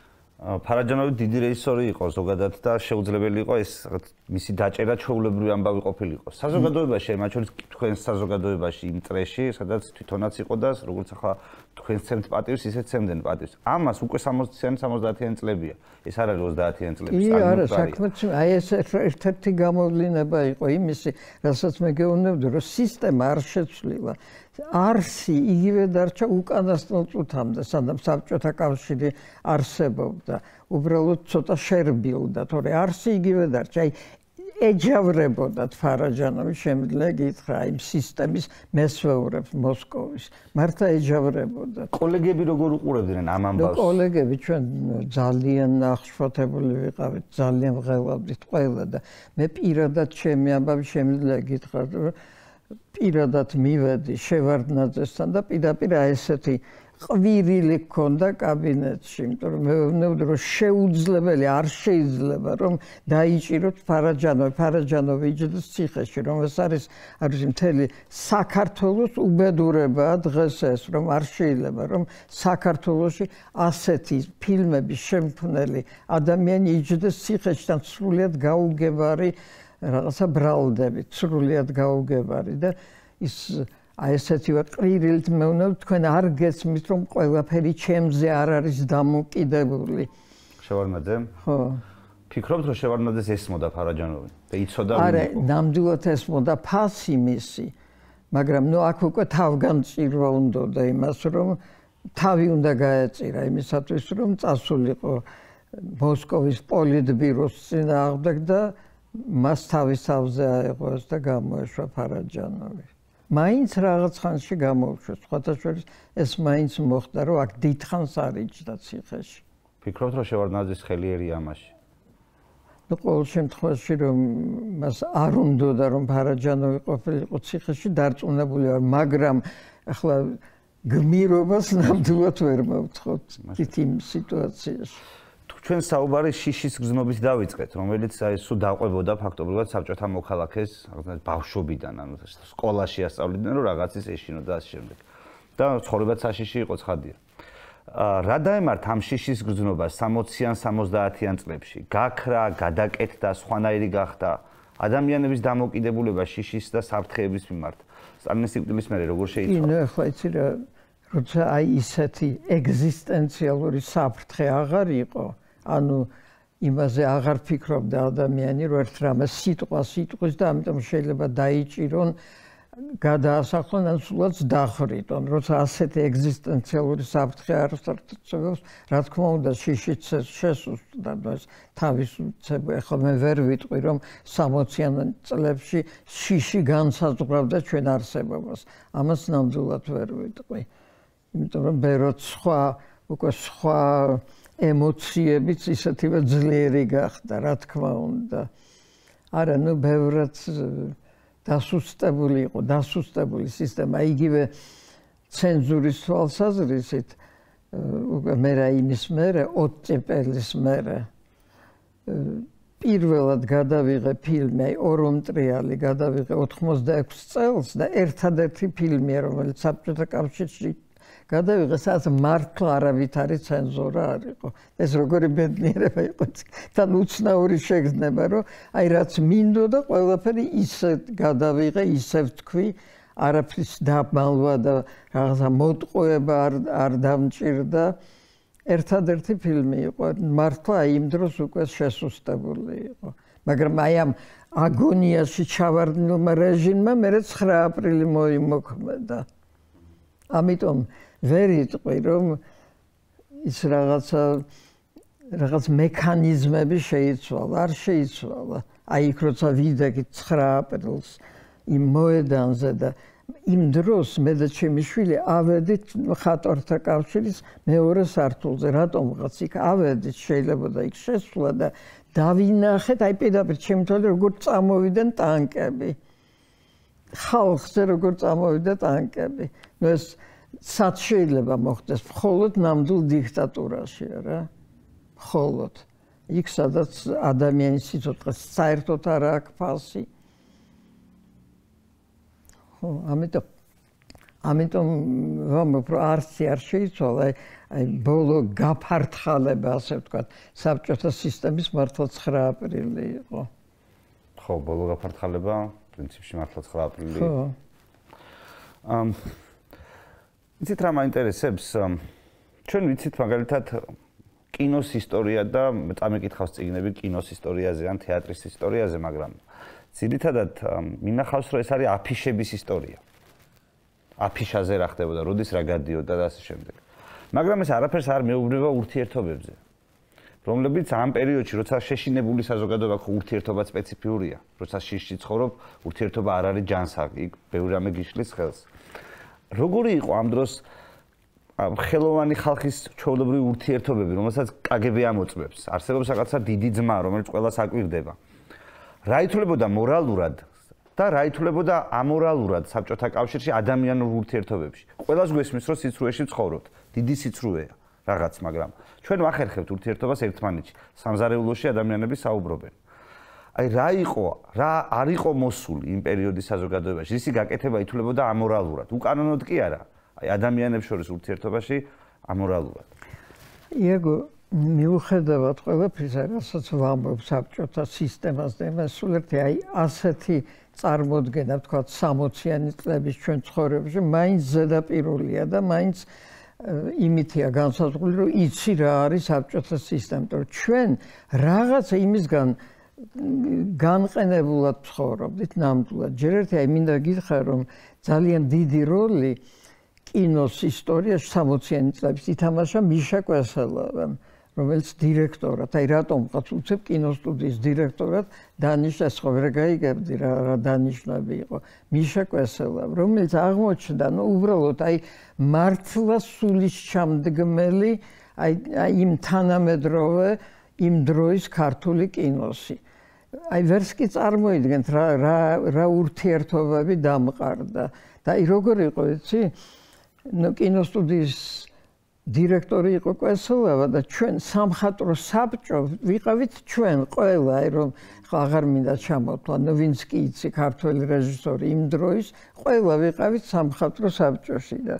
ფარაჯანოვი დიდი რეჟისორი იყო ზოგადად და შეუძლებელი იყო ეს მისი დაჭერა ჩვეულებრივი ამბავი ყოფილიყო. საზოგადოებაში, მათ შორის თქვენს საზოგადოებაში იმ წრეში, სადაც თვითონაც იყო და როგორც ახლა თქვენს ცემთ პატივს, ისე ცემდნენ პატივს. ამას უკვე სამოციანი სამოცდაათიანი წლებია. ეს არ არის ოცდაათიანი წლების კი, არა, საქმეც აი ეს ერთ-ერთი გამოვლინება იყო იმისი, რასაც მე გეუბნებდი, რომ სისტემა არ შეცვლილა. არსი იგივე დარჩა უკანასკნელ წუთამდე, სანამ საბჭოთა კავშირი არსებობდა. უბრალოდ ცოტა შერბილდა, თორე არსი იგივე დარჩა. აი ეჯავრებოდათ ფარაჯანოვი, შემიძლია გითხრა, იმ სისტემის მესვეურებს მოსკოვის. მართლა ეჯავრებოდათ. კოლეგები როგორ უყურებდნენ ამ ამბავს? კოლეგები ჩვენ ძალიან აღშფოთებული ვიყავით, ძალიან ვღელავდით ყველა და მე პირადად ჩემი ამბავი შემიძლია გითხრა, რომ პირადად მივედი შევარდნაძესთან და პირდაპირ აი ესეთი ყვირილი გქონდა კაბინეტში, იმიტომ რომ მე ვეუბნებოდი, რომ შეუძლებელი არ შეიძლება რომ დაიჭიროთ ფარაჯანოვი, ფარაჯანოვი იჯდეს ციხეში, რომ ეს არის არ ვიცი მთელი საქართველოს უბედურებაა დღეს ეს, რომ არ შეიძლება რომ საქართველოში ასეთი ფილმების შემქმნელი ადამიანი იჯდეს ციხეში და სრულიად გაუგებარი რაღაცა ბრალდებით, სრულიად გაუგებარი და ის აი ესეთი ყრილით მეუბნებ, თქვენ არ გესმით, რომ ყველაფერი ჩემზე არ არის დამოკიდებული. შევარდნაძე? ხო. ფიქრობთ, რომ შევარდნაძეს ესმოდა ფარაჯანოვი და იცოდა ვინ არა, იყო? ნამდვილად ესმოდა ფასი მისი, მაგრამ ნუ აქ უკვე თავგანწირვა უნდოდა იმას, რომ თავი უნდა გაეწირა იმისათვის, რომ წასულიყო მოსკოვის პოლიტბიუროს წინააღმდეგ და მას თავის თავზე აეღოს და გამოეშვა ფარაჯანოვი. მაინც რაღაც ხანში გამოუშვეს, სხვათა შორის ეს მაინც მოხდა, რომ აქ დიდხანს არ იჯდა ციხეში. ფიქრობთ, რომ შევარდნაძის ხელიერია ამაში? ნუ ყოველ შემთხვევაში რომ მას არ უნდოდა რომ ფარაჯანოვი ყოფილიყო ციხეში, დარწმუნებული ვარ, მაგრამ ახლა გმირობას ნამდვილად ვერ მოვთხოვთ იმ სიტუაციაში. ჩვენ საუბარი შიშის გზნობით დავიწყეთ, რომელიც აი სულ დაყვებოდა ფაქტობრივად საბჭოთა მოქალაქეს, ბავშვობიდან, ანუ სკოლაში ასწავლიდნენ, რომ რაღაცის ეშინო და ასე შემდეგ. და ცხოვრებაც საშიში იყო ცხადია. რა დაემართ ამ შიშის გზნობას სამოციან სამოცდაათიან წლებში? გაქრა, გადაკეთდა, სხვანაირი გახდა ადამიანების დამოკიდებულება შიშის და საფრთხეების მიმართ. სტალინის სიკვდილის მერე როგორ შეიცვალა? კი, ახლა იცი რა, როცა აი ისეთი ეგზისტენციალური საფრთხე აღარ იყო, ანუ იმაზე აღარ ფიქრობდა ადამიანი, რომ ერთ რამეს სიტყვას იტყვის და ამიტომ შეიძლება დაიჭირონ, გადაასახლონ ან სულაც დახრიტონ. როცა ასეთი ეგზისტენციალური საფრთხე არსებობს, რა თქმა უნდა, შიშიც შესუსტდა თავისუფლება. ეხლა მე ვერ ვიტყვი, რომ სამოციან წლებში შიში განსაზღვრავდა ჩვენ არსებობას. ამას ნამდვილად ვერ ვიტყვი. იმიტომ რომ ბეროთ სხვა, უკვე სხვა ემოციებიც ისეთივე ძლიერი გახდა, რა თქმა უნდა. არა, ნუ ბევრად დასუსტებული იყო, დასუსტებული სისტემა, იგივე ცენზურის თვალსაზრისით, უკვე მერე იმის მერე, ოттეპელის მერე, პირველად გადავიღე ფილმი, ორომტრიალი გადავიღე ოთხმოცდაექვსი წელს და ერთადერთი ფილმია, რომელიც საბჭოთა კავშირში გადავიღე, სადაც მართლა არავითარი ცენზურა არ იყო. ეს როგორი ბედნიერება იყო, თან უცნაური შეგრძნება, რომ აი რაც მინდოდა, ყველაფერი ისე გადავიღე, ისევ თქვი, არაფრის დამალვა და რაღაცა მოტყუება არ არ დამჭირდა. ერთადერთი ფილმი იყო, მართლა იმ დროს უკვე შესუსტებული იყო. მაგრამ აი ამ აგონიაში ჩავარდნილმა რეჟიმმა მერე ცხრა აპრილი მოიმოქმედა. ამიტომ ვერ იტყვი, რომ ის რაღაცა რაღაც მექანიზმები შეიცვალა, არ შეიცვალა. აი იქ როცა ვიდექით ცხრა აპრილს იმ მოედანზე და იმ დროს მე და ჩემი შვილი ავედით მხატვართა კავშირის მეორე სართულზე. რატომღაც იქ ავედით, შეიძლება და იქ შესვლა და დავინახეთ, აი პირდაპირ ჩემი თვალით როგორ წამოვიდნენ ტანკები. ხალხზე როგორ წამოვიდა ტანკები. ნუ ეს სად შეიძლება მოხდეს? მხოლოდ ნამდვილ დიქტატურაში რა. მხოლოდ. იქ სადაც ადამიანის სიცოცხლე საერთოდ არ აქვს ფასი. ხო, ამიტომ ამიტომ ვამბობ, რომ არც არ შეიცვალა აი ბოლო გაფართხალება, ასე ვთქვათ, საბჭოთა სისტემის მართლა ცხრა აპრილი იყო. ხო, ბოლო გაფართხალება პრინციპში მართლა ცხრა აპრილი. ხო. ამ იცით რა მაინტერესებს? ჩვენ ვიცით მაგალითად კინოს ისტორია და წამეკითხავს წიგნები კინოს ისტორიაზე ან თეატრის ისტორიაზე, მაგრამ ძირითადად მინახავს, რომ ეს არის აფიშების ისტორია. აფიშაზე რა ხდებოდა, როდის რა გადიოდა და ასე შემდეგ. მაგრამ ეს არაფერს არ მეუბნება ურთიერთობებზე, რომლებიც ამ პერიოდში, როცა შეშინებული საზოგადოება ხო ურთიერთობა სპეციფიურია, როცა შიშში ცხოვრობ, ურთიერთობა არ არის ჯანსაღი, იქ ბევრი რამე გიშლის ხელს. როგორი იყო ამ დროს ხელოვანი ხალხის ჩვეულებრივი ურთიერთობები, რომელსაც კაგები ამოწმებს? არსებობს რაღაცა დიდი ძმა, რომელიც ყველას აკვირდება. რა ითვლებოდა მორალურად და რა ითვლებოდა ამორალურად საბჭოთა კავშირში ადამიანურ ურთიერთობებში? ყველას გვესმის, რომ სიცრუეში ცხოვრობთ. დიდი სიცრუეა რაღაც, მაგრამ ჩვენ ვახერხებთ ურთიერთობას ერთმანეთში. სამზარეულოში ადამიანები საუბრობენ. აი რა იყო, რა არ იყო მოსული იმ პერიოდის საზოგადოებაში? ისი გაკეთება ითვლებოდა ამორალურად. უკანონოდ კი არა. აი ადამიანებს შორის ურთიერთობაში ამორალურად. იეგო, მიუხედავად ყველაფრისა, რასაც ვამბობ საბჭოთა სისტემას და იმას, სულ ერთი აი ასეთი წარმოდგენა, ვთქვათ, სამოციანი წლების ჩვენ ცხოვრებაში, მაინც ზედაპირულია და მაინც იმითია განსაზღვრული, რომ იცი რა არის საბჭოთა სისტემა, რომ ჩვენ რაღაცა იმისგან განყენებულად ცხოვრობდით ნამდვილად. ჯერ ერთი აი მინდა გითხრა, რომ ძალიან დიდი როლი კინოს ისტორიაში სამოციანი წლების ითამაშა მიშა კვესელოვამ, რომელიც დირექტორად, აი რატომღაც უცებ კინოსტუდიის დირექტორად დანიშნა, ეს ხო ვერ გაიგებდი რა რა დანიშნები იყო. მიშა კვესელოვ, რომელიც აღმოჩნდა, ნუ უბრალოდ აი მართლა სულისჩამდგმელი, აი აი იმ თანამედროვე იმ დროის ქართული კინოსი. აი ვერც კი წარმოიდგენთ რა რა რა ურთიერთობები დამყარდა. და აი როგორ იყო, იცი? ნუ კინოსტუდიის დირექტორი იყო კვესელოვა და ჩვენ სამხატვრო საბჭო ვიყავით ჩვენ ყველა, აი რომ აღარ მინდა ჩამოთვლა, ნუ ვინც კი იცი ქართველი რეჟისორი იმ დროის, ყველა ვიყავით სამხატვრო საბჭოში და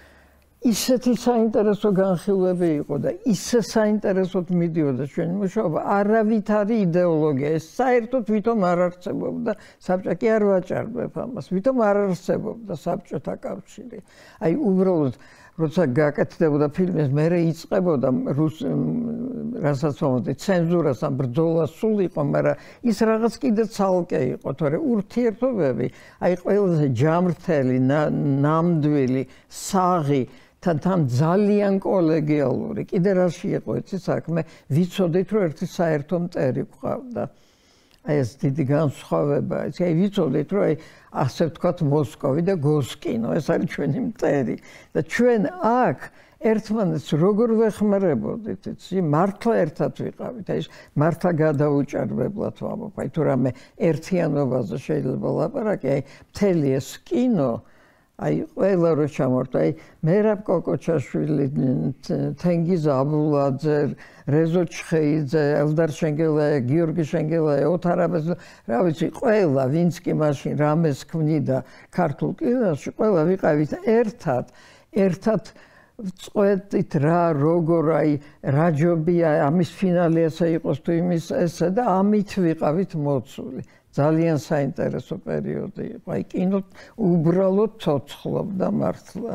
ისეთი საინტერესო განხილვები იყო და ისე საინტერესოდ მიდიოდა ჩვენი მუშაობა, არავითარი იდეოლოგია, ეს საერთოდ ვითომ არ არსებობდა, საბჭო კი არ ვაჭარბებ ამას, ვითომ არ არსებობდა საბჭოთა კავშირი. აი უბრალოდ როცა გაკეთდებოდა ფილმი, მერე იწყებოდა რასაც მომდი ცენზურასთან ბრძოლა სულ იყო, მაგრამ ის რაღაც კიდე ცალკე იყო, თორე ურთიერთობები, აი ყველაზე ჯამრთელი, ნამდვილი, საღი თან ძალიან კოლეგიალური. კიდე რაში იყო იცი საქმე, ვიცოდით რომ ერთი საერთო მტერი გვყავდა. აი ეს დიდი განსხვავება, აი ვიცოდით რომ აი ასე ვთქვათ მოსკოვი და გოსკინო, ეს არის ჩვენი მტერი და ჩვენ აქ ერთმანეთს როგორ ვეხმარებოდით, იცი, მართლა ერთად ვიყავით, აი მართლა გადაუჭარბებლად ვამბობ, აი თუ რამე ერთიანობაზე შეიძლება ლაპარაკი, აი მთელი ეს კინო აი ყველა რო ჩამორტა, აი მერაბ კოკოჩაშვილი, თენგიზ აბულაძე, რეზო ჩხეიძე, ელდარ შენგელაია, გიორგი შენგელაია, ოთარ აბაზ, რა ვიცი, ყველა ვინც კი მაშინ რამეს ქმნიდა ქართულ კინოში, ყველა ვიყავით ერთად, ერთად წყვეტით რა, როგორ, აი რა ჯობია, ამის ფინალი ესე იყოს თუ იმის ესე და ამით ვიყავით მოცული. ძალიან საინტერესო პერიოდი იყო. აი კინო უბრალოდ ცოცხლობდა მართლა.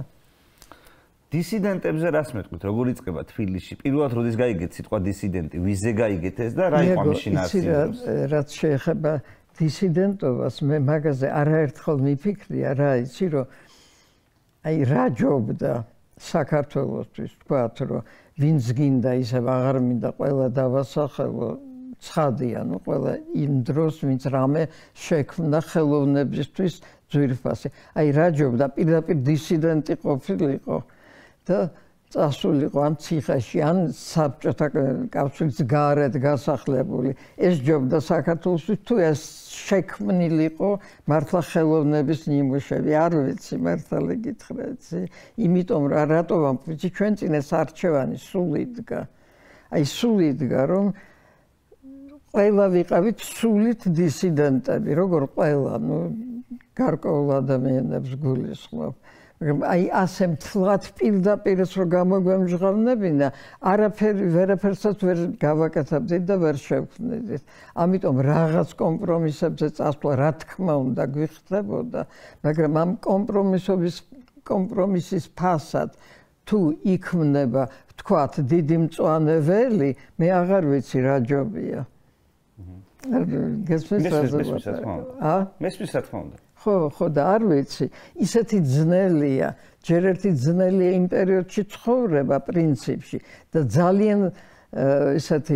დისიდენტებზე რას მეტყვით? როგორ იწყება თბილისში? პირველად როდის გაიგეთ სიტყვა დისიდენტი? ვიზე გაიგეთ ეს და რა იყო მის შინაარსი? რაც შეეხება დისიდენტობას, მე მაგაზე არაერთხელ მიფიქრია, რა იცი, რომ აი რა ჯობდა საქართველოსთვის, თქვათ, რომ ვინც გინდა ისევ აღარ მინდა ყველა დავასახელო ცხადია, ნუ ყველა იმ დროს ვინც რამე შექმნა ხელოვნებისთვის ძვირფასი. აი რა ჯობდა პირდაპირ დისიდენტი ყოფილიყო და წასულიყო ამ ციხეში, ან საბჭოთა კავშირის გარეთ გასახლებული. ეს ჯობდა საქართველოსთვის თუ ეს შექმნილიყო მართლა ხელოვნების ნიმუშები, არ ვიცი, მართალი გითხრა, იმიტომ რა რატო ვამბობ, ჩვენ წინ ეს არჩევანი სულ იდგა. აი სულ იდგა, რომ ყველა ვიყავით სულით დისიდენტები, როგორ ყველა, ნუ გარკვეულ ადამიანებს გულისხმობ. მაგრამ აი ასე მთლად პირდაპირ ეს რო გამოგვემჟღავნებინა, არაფერი ვერაფერსაც ვერ გავაკეთებდით და ვერ შევქმნიდით. ამიტომ რაღაც კომპრომისებზე წასვლა, რა თქმა უნდა, გვიხდებოდა, მაგრამ ამ კომპრომისობის კომპრომისის ფასად თუ იქმნება, ვთქვათ, დიდი მწვანე ველი, მე აღარ ვიცი რა ჯობია. გესმის რა? მესმის რა თქმა უნდა. ხო, ხო და არ ვიცი, ისეთი ძნელია, ჯერ ერთი ძნელია იმ პერიოდში ცხოვრება პრინციპში და ძალიან ისეთი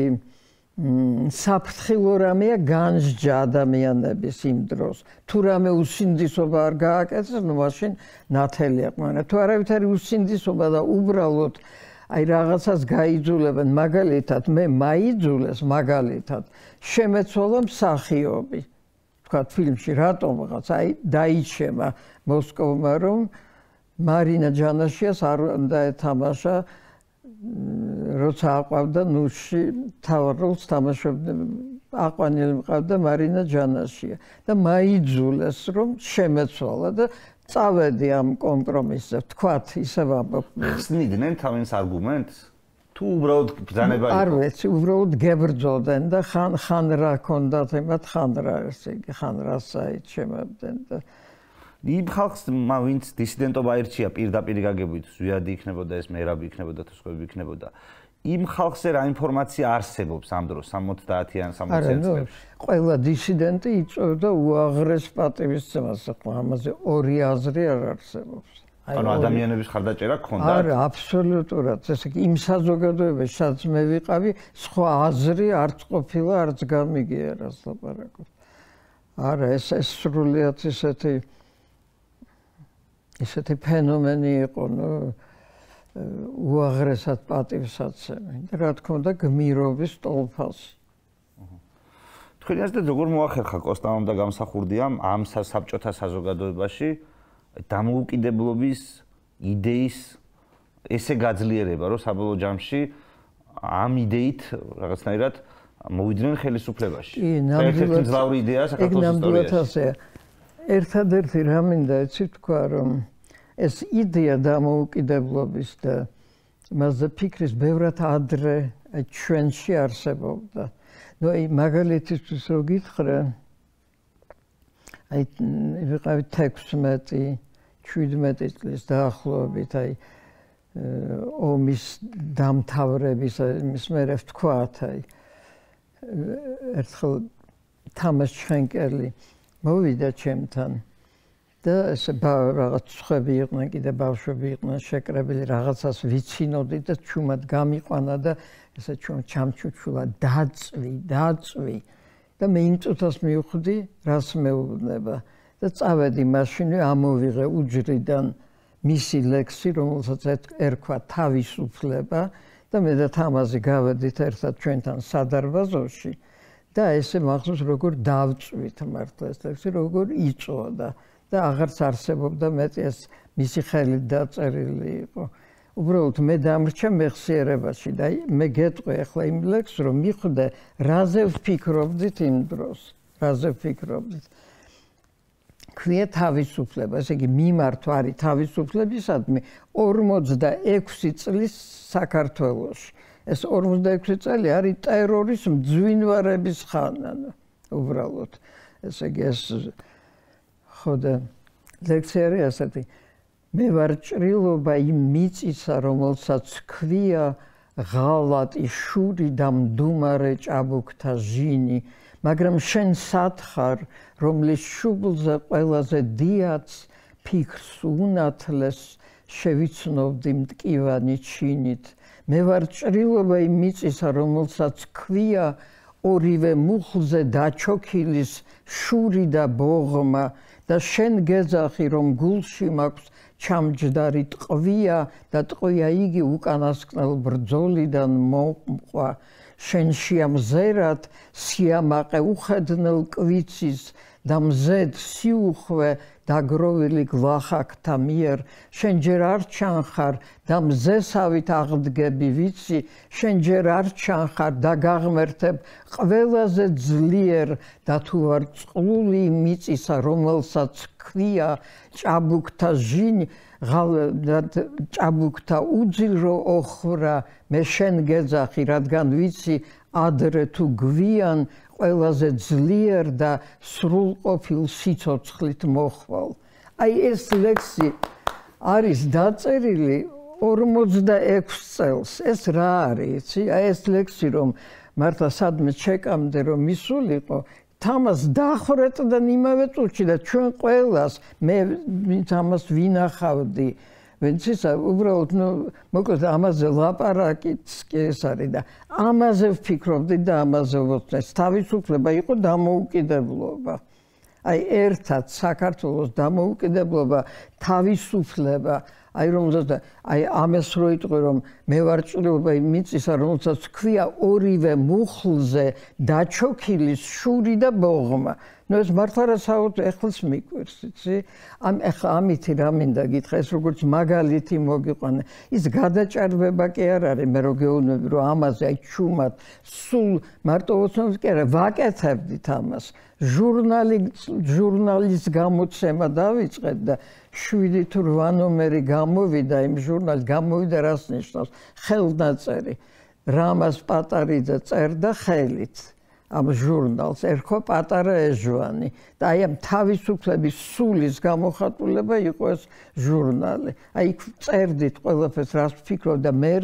საფრთხილო რამეა განსჯა ადამიანების იმ დროს. თუ რამე უსინდისობა არ გააკეთეს, ნუ მაშინ ნათელია, მაგრამ თუ არავითარი უსინდისობა და უბრალოდ აი რაღაცას გაიძულებენ, მაგალითად მე მაიძულეს მაგალითად შემეცვალა მსახიობი. თქვათ ფილმში რატომ რაღაც აი დაიჩემა მოსკოვმა რომ მარინა ჯანაშიას არ უნდა ეთამაშა როცა აყვავდა ნუში თავარ როლს თამაშობდა აყვანილი მყავდა მარინა ჯანაშია და მაიძულეს რომ შემეცვალა და წავედი ამ კომპრომისზე თქვათ ისე ვამბობ ხსნიდნენ თავის არგუმენტს თუ უბრალოდ ბრძანება იყო არ ვიცი უბრალოდ გებრძოდნენ და ხან ხან რა ქონდათ ემათ ხან რა ესე იგი ხან რა საიჩემებდნენ და იმ ხალხს ვინც დისიდენტობა აირჩია პირდაპირ გაგებით ზვიადი იქნებოდა ეს მერაბი იქნებოდა თუ სხვები იქნებოდა იმ ხალხზე რა ინფორმაცია არსებობს ამ დროს სამოცდაათიან სამოციან წლებში ყველა დისიდენტი იწვევდა უაღრეს პატივისცემას ახლა ამაზე ორი აზრი არ არსებობს ანუ ადამიანების ხარდაჭერა ქონდა არა აბსოლუტურად ესე იგი იმ საზოგადოებაში სადაც მე ვიყავი სხვა აზრი არც ყოფილა არც გამიგიერას ლაპარაკობ არა ეს ეს სრულიად ისეთი ისეთი ფენომენი იყო ნუ უაღრესად პატივსაცემი და რა თქმა უნდა გმირობის ტოლფასი თქვენი აზრით როგორ მოახერხა კოსტანომ და გამსახურდიამ ამ საბჭოთა საზოგადოებაში დამოუკიდებლობის იდეის ესე გაძლიერება რომ საბოლოო ჯამში ამ იდეით რაღაცნაირად მოვიდნენ ხელისუფლებაში ერთ-ერთი მძლავრი იდეა საქართველოს ისტორიაში ერთადერთი რა მინდა იცი თქვა რომ ეს იდეა დამოუკიდებლობის და მასზე ფიქრის ბევრად ადრე ჩვენში არსებობდა ნუ აი მაგალითისთვის რო გითხრა აი ვიყავით თექვსმეტი შვიდმეტი წლის დაახლოებით აი ომის დამთავრების იმის მერე ვთქვათ, აი ერთხელ თამაზ ჩხენკელი მოვიდა ჩემთან და ესე რაღაც სხვები იყვნენ, კიდე ბავშვები იყვნენ შეკრებილი, რაღაცას ვიცინოდი და ჩუმად გამიყვანა და ესე ჩუმ ჩამჩუჩულა დაწვი, დაწვი და მე იმ წუთას მივხვდი, რას მეუბნება და წავედი მაშინვე ამოვიღე უჯრიდან მისი ლექსი, რომელსაც ერქვა თავისუფლება და მე და თამაზი გავედით ერთად ჩვენთან სადარბაზოში და ესე მახსოვს როგორ დავწვით მართლა ეს ლექსი, როგორ იწოდა და აღარც არსებობდა მეტი ეს მისი ხელით დაწერილი იყო. უბრალოდ მე დამრჩა მეხსიერებაში და მე გეტყვი ახლა იმ ლექსს, რომ მიხვდე რაზე ვფიქრობდით იმ დროს, რაზე ვფიქრობდით. ქვია თავისუფლება, ესე იგი მიმართვა არის თავისუფლებისადმი ორმოცდაექვსი წლის საქართველოში. ეს ორმოცდაექვსი წელი არის ტერორის მძვინვარების ხანა, უბრალოდ. ესე იგი ეს ხო და ლექსი არის ასეთი. მე ვარ ჭრილობა იმ მიწისა, რომელსაც ქვია ღალატი შური და მდუმარე ჭაბუკთა ჟინი, მაგრამ შენ სათხარ, რომლის შუბლზე ყველაზე დიაც ფიქრს უნათლეს შევიცნობდი მტკივანი ჩინით. მე ვარ ჭრილობა იმ მიწისა, რომელსაც ქვია ორივე მუხლზე დაჩოქილის შური და ბოღმა და შენ გეძახი, რომ გულში მაქვს ჩამჯდარი ტყვია და ტყვია იგი უკანასკნელ ბრძოლიდან მომყვა. შენშია მზერად სიამაყე უხედნელ კვიცის და მზედ სიუხვე დაგროვილი გლახაკთა მიერ. შენ ჯერ არ ჩანხარ და მზესავით აღდგები ვიცი, შენ ჯერ არ ჩანხარ და გაღმერთებ ყველაზე ძლიერ და თუ არ წყლული მიწისა, რომელსაც ქვია ჭაბუკთა ჟინი, ჭაბუკთა უძილრო ოხრა, მე შენ გეძახი, რადგან ვიცი ადრე თუ გვიან ყველაზე ძლიერ და სრულყოფილ სიცოცხლით მოხვალ. აი ეს ლექსი არის დაწერილი ორმოცდაექვსი წელს. ეს რა არის, იცი? აი ეს ლექსი რომ მართლა სადმე ჩეკამდე რომ მისულიყო, თამას დახვრეტდა იმავე წუთში და ჩვენ ყველას მე თამას ვინახავდი. ვინც ისა უბრალოდ ნუ მოკლედ ამაზე ლაპარაკიც კი ეს არის და ამაზე ვფიქრობდი და ამაზე ვოცნე. თავისუფლება იყო დამოუკიდებლობა. აი ერთად საქართველოს დამოუკიდებლობა, თავისუფლება, აი რომელსაც აი ამას რო იტყვი რომ მე ვარ ჭრილობა იმ მიწისა, რომელსაც ქვია ორივე მუხლზე დაჩოქილის შური და ბოღმა. ნუ ეს მართლა რა საუბრობ, ეხლაც მიკვირს, იცი? ამ ეხლა ამითი რა მინდა გითხრა, ეს როგორც მაგალითი მოგიყვანე. ის გადაჭარბება კი არ არის, მე რო გეუბნები რომ ამაზე აი ჩუმად სულ მარტო ოცნობს კი არა, ვაკეთებდით ამას. ჟურნალი ჟურნალის გამოცემა დავიწყეთ და შვიდი თუ რვა ნომერი გამოვიდა იმ ჟურნალს, გამოვიდა რას ნიშნავს? ხელნაწერი. რამაზ პატარიძე წერდა ხელით. ამ ჟურნალს ერქვა პატარა ეჟვანი და აი ამ თავისუფლების სულის გამოხატულება იყო ეს ჟურნალი. აი იქ წერდით ყველაფერს, რას ვფიქრობ და მე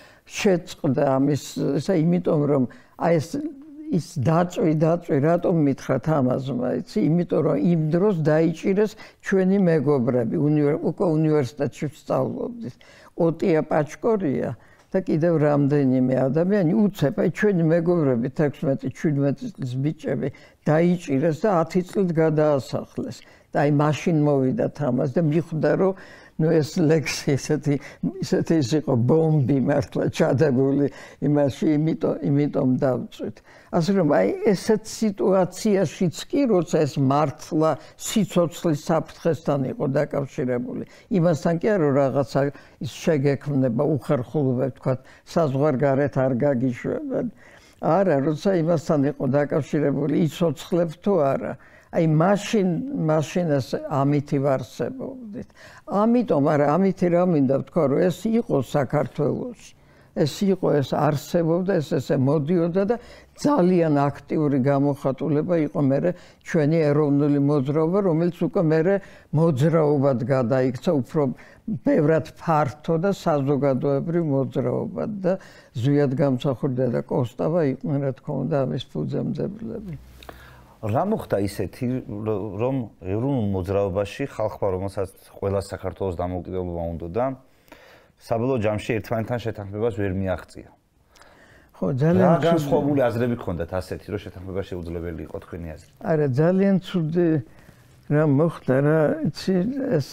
შეწყდა ამის, ესა იმიტომ რომ აი ეს ის დაწვი დაწვი რატომ მითხრა თამაზმა, იცი? იმიტომ რომ იმ დროს დაიჭირეს ჩვენი მეგობრები, უკვე უნივერსიტეტში ვსწავლობდით. ოტია პაჩკორია და კიდევ რამდენიმე ადამიანი უცებ, აი ჩვენი მეგობრები თექვსმეტი ჩვიდმეტი წლის ბიჭები დაიჭირეს და ათი წლით გადაასახლეს. და აი მაშინ მოვიდა თამაზ და მიხვდა რომ ნუ ეს ლექსი ესეთი ისეთი ის იყო ბომბი მართლა ჩადებული იმაში, იმიტომ იმიტომ დავწვით. ასე რომ აი ესეთ სიტუაციაშიც კი როცა ეს მართლა სიცოცხლის საფრთხესთან იყო დაკავშირებული, იმასთან კი არა რაღაცა ის შეგექმნება უხერხულობა, თქვა საზღვარგარეთ არ გაგიშვებენ. არა, როცა იმასთან იყო დაკავშირებული, იცოცხლებ თუ არა. აი მაშინ მაშინ ეს ამითი ვარსებობდით. ამიტომ არა, ამითი რა მინდა ვთქვა, რომ ეს იყო საქართველოში. ეს იყო, ეს არსებობდა, ეს ესე მოდიოდა და ძალიან აქტიური გამოხატულება იყო მერე ჩვენი ეროვნული მოძრაობა, რომელიც უკვე მერე მოძრაობად გადაიქცა, უფრო ბევრად ფართო და საზოგადოებრივ მოძრაობა და ზვიად გამსახურდა და კოსტავა იყვნენ რა თქმა უნდა ამის ფუძემდებლები. რა მოხდა ისეთი რომ ეროვნულ მოძრაობაში ხალხმა რომელსაც ყველა საქართველოს დამოუკიდებლობა უნდოდა საბოლოო ჯამში ერთმანეთთან შეთანხმებას ვერ მიაღწია. ხო ძალიან რა განსხვავებული აზრები გქონდათ ასეთი რომ შეთანხმება შეუძლებელი იყო თქვენი აზრით? არა ძალიან ცუდი რა მოხდა რა იცი ეს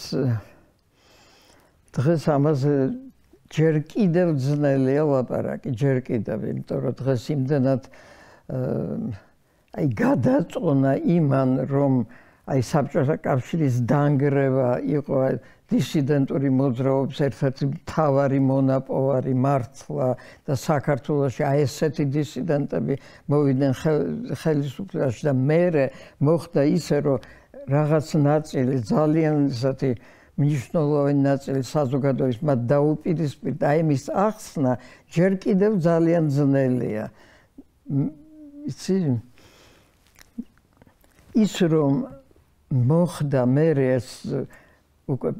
დღეს ამაზე ჯერ კიდევ ძნელია ლაპარაკი ჯერ კიდევ იმიტომ რომ დღეს იმდენად აი გადაწყვნა იმან რომ აი საბჭოთა კავშირის დანგრევა იყო დისიდენტური მოძრაობის ერთ-ერთი მთავარი მონაპოვარი მართლა და საქართველოში აი ესეთი დისიდენტები მოვიდნენ ხელისუფლებაში და მერე მოხდა ისე რომ რაღაც ნაწილი ძალიან ისეთი მნიშვნელოვანი ნაწილი საზოგადოების მათ დაუპირისპირდა აი მის ახსნა ჯერ კიდევ ძალიან ძნელია იცი ის რომ მოხდა მერე ეს უკვე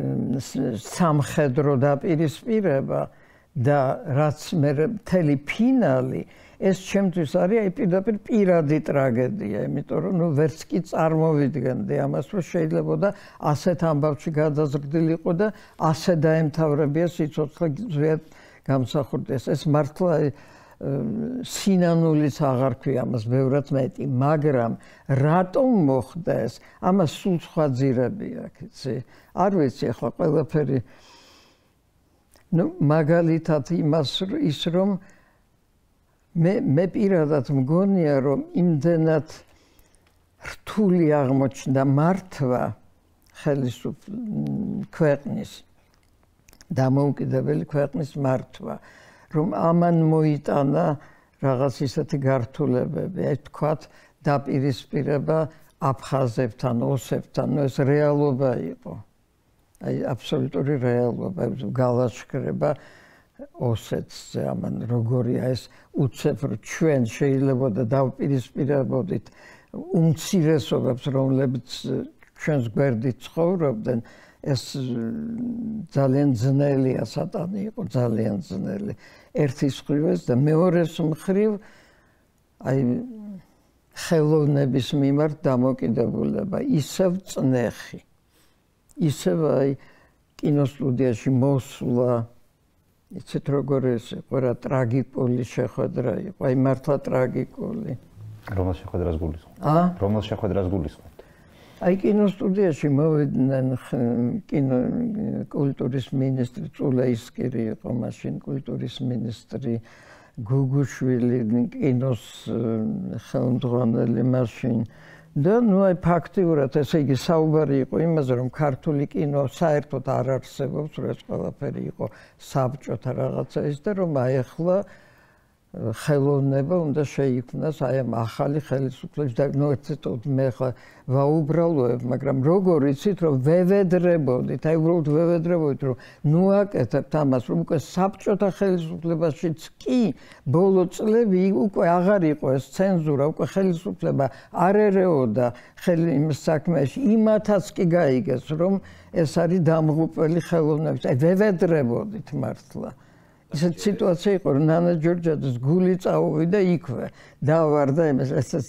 სამხედრო დაპირისპირება და რაც მერე მთელი ფინალი ეს ჩემთვის არის აი პირდაპირ პირადი ტრაგედია იმიტომ რომ ნუ ვერც კი წარმოვიდგენდი ამას რომ შეიძლება და ასეთ ამბავში გადაზრდილიყო და ასე დაემთავრებია სიცოცხლე ზვიად გამსახურდეს ეს მართლა სინანულიც აღარ ქვია ამას ბევრად მეტი მაგრამ რატომ მოხდა ეს ამას სულ სხვა ძირები აქვს იცი არ ვიცი ახლა ყველაფერი ნუ მაგალითად იმას ის რომ მე მე პირადად მგონია რომ იმდენად რთული აღმოჩნდა მართვა ხელისუფლების ქვეყნის დამოუკიდებელი ქვეყნის მართვა რომ ამან მოიტანა რაღაც ისეთი გართულებები, აი თქვათ დაპირისპირება აფხაზებთან, ოსებთან, ნუ ეს რეალობა იყო. აი აბსოლუტური რეალობა, გალაშქრება ოსეთზე, ამან როგორია ეს უცებ ჩვენ შეიძლება და დავპირისპირებოდით უმცირესობებს, რომლებიც ჩვენს გვერდით ცხოვრობდნენ, ეს ძალიან ძნელია სატანი იყო, ძალიან ძნელი. ერთის მხრივ ეს და მეორეს მხრივ აი ხელოვნების მიმართ დამოკიდებულება ისევ წნეხი. ისევ აი კინოსტუდიაში მოსვლა იცით როგორ ეს იყო რა ტრაგიკული შეხვედრა იყო, აი მართლა ტრაგიკული. რომელ შეხვედრას გულისხმობთ? ა? რომელ შეხვედრას გულისხმობთ? აი კინოსტუდიაში მოვიდნენ კინო კულტურის მინისტრი წულეისკირი იყო მაშინ კულტურის მინისტრი გუგუშვილი კინოს ხელმძღვანელი მაშინ და ნუ აი ფაქტიურად ესე იგი საუბარი იყო იმაზე რომ ქართული კინო საერთოდ არ არსებობს რომ ეს ყველაფერი იყო საბჭოთა რაღაცა ის და რომ აი ახლა ხელოვნება უნდა შეიქმნას აი ამ ახალი ხელისუფლების და ნუ ერთად მე ხა ვაუბრალოებ, მაგრამ როგორ იცით რომ ვევედრებოდით, აი უბრალოდ ვევედრებოდით რომ ნუ აკეთებთ ამას, რომ უკვე საბჭოთა ხელისუფლებაშიც კი ბოლო წლები უკვე აღარ იყო ეს ცენზურა, უკვე ხელისუფლება არ ერეოდა ხელი იმ საქმეში, იმათაც კი გაიგეს რომ ეს არის დამღუპველი ხელოვნების, აი ვევედრებოდით მართლა. ისეთი სიტუაცია იყო რომ ნანა ჯორჯაძის გული წაუვიდა იქვე დავარდა იმას ეს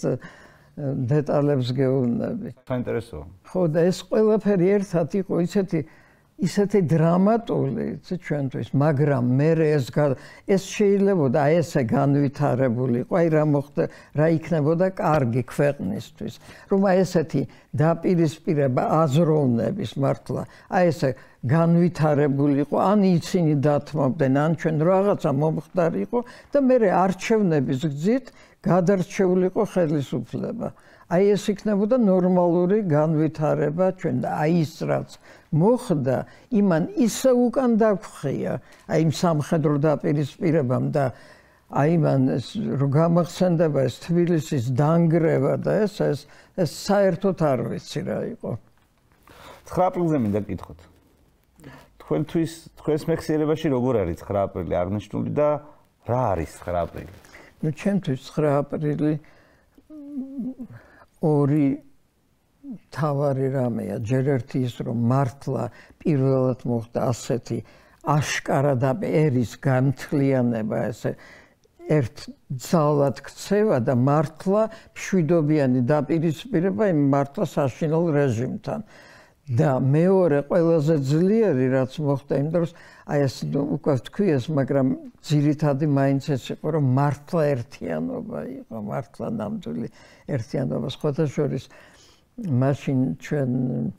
დეტალებს გეუბნები. საინტერესოა. ხო და ეს ყველაფერი ერთად იყო ისეთი ისეთი დრამატული იცი ჩვენთვის, მაგრამ მე ეს ეს შეიძლებოდა აი ესე განვითარებულიყო, აი რა მოხდა, რა იქნებოდა კარგი ქვეყნისთვის, რომ აი ესეთი დაპირისპირება აზროვნების მართლა, აი ესე განვითარებულიყო, ან ისინი დათმობდნენ, ან ჩვენ რაღაცა მომხდარიყო და მე არჩევნების გზით გადარჩეულიყო ხელისუფლება. აი ეს იქნებოდა ნორმალური განვითარება ჩვენ და აი ის რაც მოხდა, იმან ისე უკან დაგვხია, აი იმ სამხედრო დაპირისპირებამ და აი მან რო გამახსენდება ეს თბილისის დანგრევა და ეს ეს ეს საერთოდ არ ვიცი რა იყო. ცხრა აპრილზე მინდა გკითხოთ. თქვენთვის თქვენს მეხსიერებაში როგორ არის ცხრა აპრილი აღნიშნული და რა არის ცხრა აპრილი? ნუ ჩემთვის ცხრა აპრილი ორი თავარი რამეა, ჯერ ერთი ის რომ მართლა პირველად მოხდა ასეთი აშკარად ერის გამთლიანება, ესე ერთ ძალად ქცევა და მართლა მშვიდობიანი დაპირისპირება იმ მართლა საშინელ რეჟიმთან. და მეორე ყველაზე ძლიერი რაც მოხდა იმ დროს, აი ეს უკვე ვთქვი ეს, მაგრამ ძირითადი მაინც ეს იყო, რომ მართლა ერთიანობა იყო, მართლა ნამდვილი ერთიანობა. სხვათა შორის მაშინ ჩვენ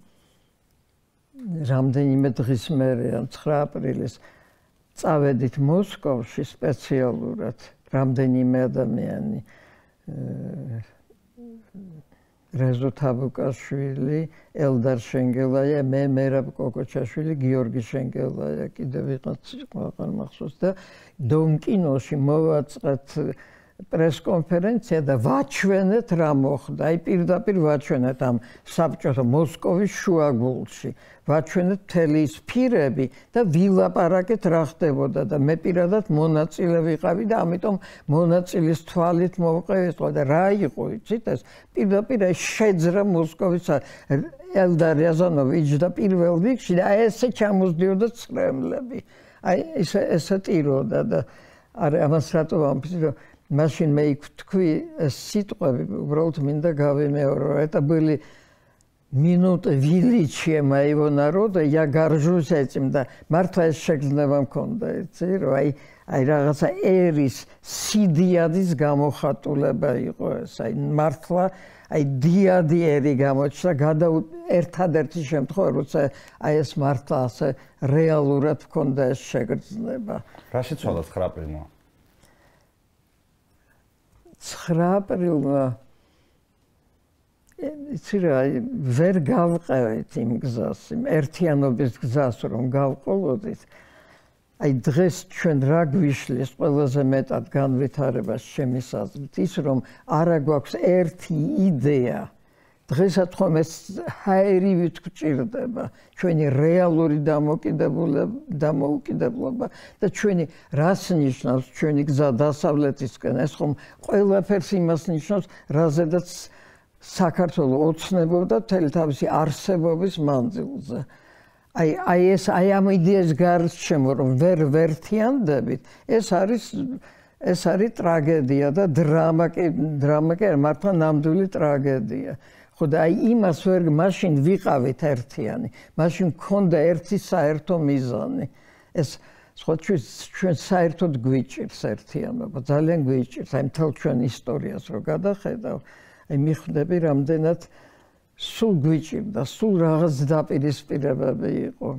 რამდენიმე დღის მერე, ცხრა აპრილის წავედით მოსკოვში სპეციალურად, რამდენიმე ადამიანი, რეზო თაბუკაშვილი, ელდარ შენგელაია, მე მერაბ კოკოჩაშვილი, გიორგი შენგელაია, კიდევ ვიღაც იყო აღარ მახსოვს და დონკინოში მოვაწყეთ პრესკონფერენცია და ვაჩვენეთ რა მოხდა. აი პირდაპირ ვაჩვენეთ ამ საბჭოთა მოსკოვის შუაგულში. ვაჩვენეთ მთელი ის ფირები და ვილაპარაკეთ რა ხდებოდა და მე პირადად მონაწილე ვიყავი და ამიტომ მონაწილის თვალით მოვყევი და რა იყო იცით ეს პირდაპირ შეძრა მოსკოვის ელდარ რიაზანოვიჩი და პირველ რიგში და აი ესე ჩამოსდიოდა ცრემლები. აი ესე ესე ტიროდა და არა ამას რატო ვამბობ რომ მაშინ მე იქ თქვი ეს სიტყვები უბრალოდ მინდა გავიმეორო. Это были минуты величия моего народа, я горжусь этим და მართლა ეს შეგრძნება მქონდა იცი რომ აი აი რაღაცა ერის სიდიადის გამოხატულება იყო ეს აი მართლა აი დიადი ერი გამოჩნდა გადა ერთადერთი შემთხვევა როცა აი ეს მართლა ასე რეალურად მქონდა ეს შეგრძნება. რა შეცვალა ცხრა აპრილმა? ცხრა აპრილმა იცი რა ვერ გავყევით იმ გზას, იმ ერთიანობის გზას რომ გავყოლოდით. აი დღეს ჩვენ რა გვიშლის ყველაზე მეტად განვითარებას ჩემის აზრით ის რომ არა გვაქვს ერთი იდეა. დღესაც ხომ ეს ჰაერივით გვჭირდება ჩვენი რეალური დამოუკიდებლობა და ჩვენი რას ნიშნავს ჩვენი გზა დასავლეთისკენ ეს ხომ ყველაფერს იმას ნიშნავს რაზედაც საქართველო ოცნებობდა მთელი თავისი არსებობის მანძილზე. აი აი ეს აი ამ იდეის გარშემო რომ ვერ ვერთიანდებით ეს არის ეს არის ტრაგედია და დრამა კი დრამა კი მართლა ნამდვილი ტრაგედია. ხო და აი იმას ვერ მაშინ ვიყავით ერთიანი. მაშინ მქონდა ერთი საერთო მიზანი. ეს სხვა ჩვენ საერთოდ გვიჭირს ერთიანობა, ძალიან გვიჭირს აი მთელ ჩვენ ისტორიას რო გადახედავ, აი მიხვდები რამდენად სულ გვიჭირდა, სულ რაღაც დაპირისპირებები იყო.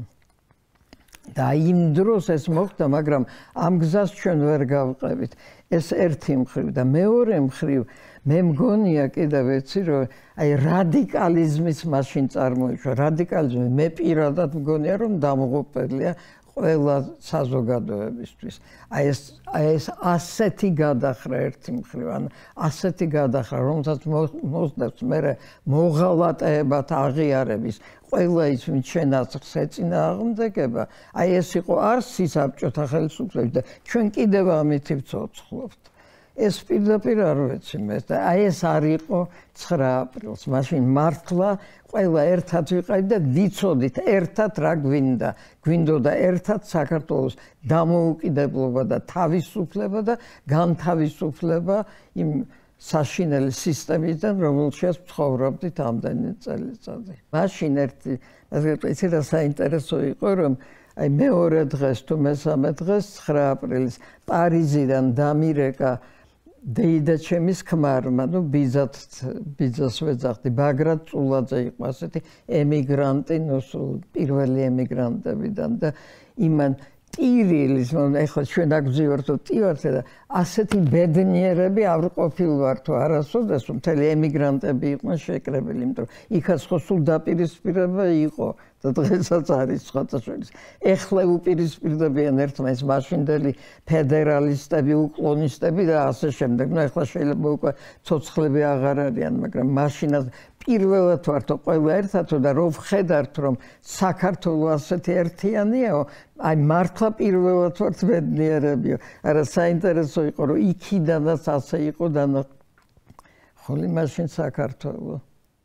და იმ დროს ეს მოხდა, მაგრამ ამ გზას ჩვენ ვერ გავყევით. ეს ერთი მხრივ და მეორე მხრივ მე მგონია კიდევ ეცი რომ აი რადიკალიზმის მაშინ წარმოიშვა. რადიკალიზმი მე პირადად მგონია რომ დამღუპელია ყველა საზოგადოებისთვის. აი ეს აი ეს ასეთი გადახრა ერთი მხრივ, ან ასეთი გადახრა, რომელსაც მოსდევს მე მოღალატეებად აღიარების ყველა ის ვინც შენაცხს ეწინააღმდეგება, აი ეს იყო არსი საბჭოთა ხელისუფლების და ჩვენ კიდევ ამით ვცოცხლობთ. ეს პირდაპირ არ ვიცი მე და აი ეს არ იყო ცხრა აპრილს. მაშინ მართლა ყველა ერთად ვიყავით და ვიცოდით ერთად რა გვინდა. გვინდოდა ერთად საქართველოს დამოუკიდებლობა და თავისუფლება და განთავისუფლება იმ საშინელი სისტემიდან, რომელშიც ცხოვრობდით ამდენი წელიწადი. მაშინ ერთი ეს რა საინტერესო იყო რომ აი მეორე დღეს თუ მესამე დღეს ცხრა აპრილის პარიზიდან დამირეკა დეიდა ჩემის ქმარმა, ну ბიზად ბიზას ვეძახდი, ბაგრატ წულაძე იყო ასეთი ემიგრანტი, ну პირველი ემიგრანტებიდან და იმან ტირილის, ეხლა ჩვენ აგზივართ ტივარზე და ასეთი ბედნიერები არ ყოფილვარ თუ არასოდეს მთელი ემიგრანტები იყვნენ შეკრებილი, იმიტომ რომ იქაც ხო სულ დაპირისპირება იყო და დღესაც არის სხვათა შორის. ეხლა უპირისპირდებიან ერთმანეთს მაშინდელი ფედერალისტები, უკლონისტები და ასე შემდეგ. ნუ ეხლა შეიძლება უკვე ცოცხლები აღარ არიან, მაგრამ მაშინაც პირველად ვართო ყველა ერთად და რო ვხედავთ რომ საქართველო ასეთი ერთიანიაო, აი მართლა პირველად ვართ ბედნიერებიო. არა საინტერესო იყო რომ იქიდანაც ასე იყო და ხოლმე მაშინ საქართველო.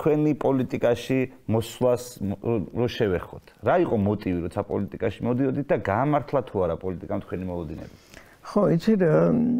თქვენი პოლიტიკაში მოსვლას რო შევეხოთ. რა იყო მოტივი, როცა პოლიტიკაში მოდიოდით და გაამართლა თუ არა პოლიტიკამ თქვენი მოლოდინები? ხო, იცი რა,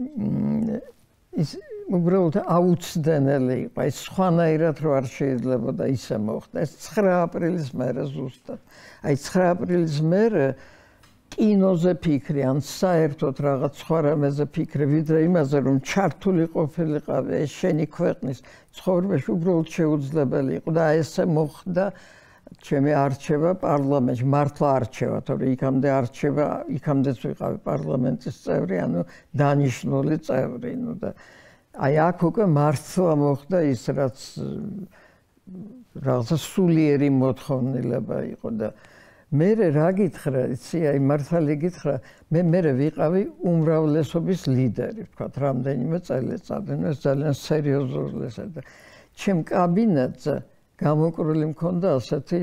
ის უბრალოდ აუცდენელი იყო, ეს სხვანაირად რო არ შეიძლებოდა ისე მოხდა. ეს ცხრა აპრილის მერე ზუსტად. აი ცხრა აპრილის მერე კინოზე ფიქრი, ან საერთოდ რაღაც სხვა რამეზე ფიქრი, ვიდრე იმაზე, რომ ჩართული ყოფილიყავი ეს შენი ქვეყნის ცხოვრებაში, უბრალოდ შეუძლებელი იყო და ესე მოხდა ჩემი არჩევა პარლამენტში, მართლა არჩევა, თორე იქამდე არჩევა, იქამდეც ვიყავი პარლამენტის წევრი, ანუ დანიშნული წევრი, ნუ და აი აქ უკვე მართლა მოხდა ის, რაც რაღაცა სულიერი მოთხოვნილება იყო და მე რა გითხრა, იცი, აი მართალი გითხრა, მე მე ვიყავი უმრავლესობის ლიდერი, ვთქვათ, რამდენიმე წელიწად, ეს ძალიან სერიოზული და ჩემ კაბინეტზე გამოკრული მქონდა ასეთი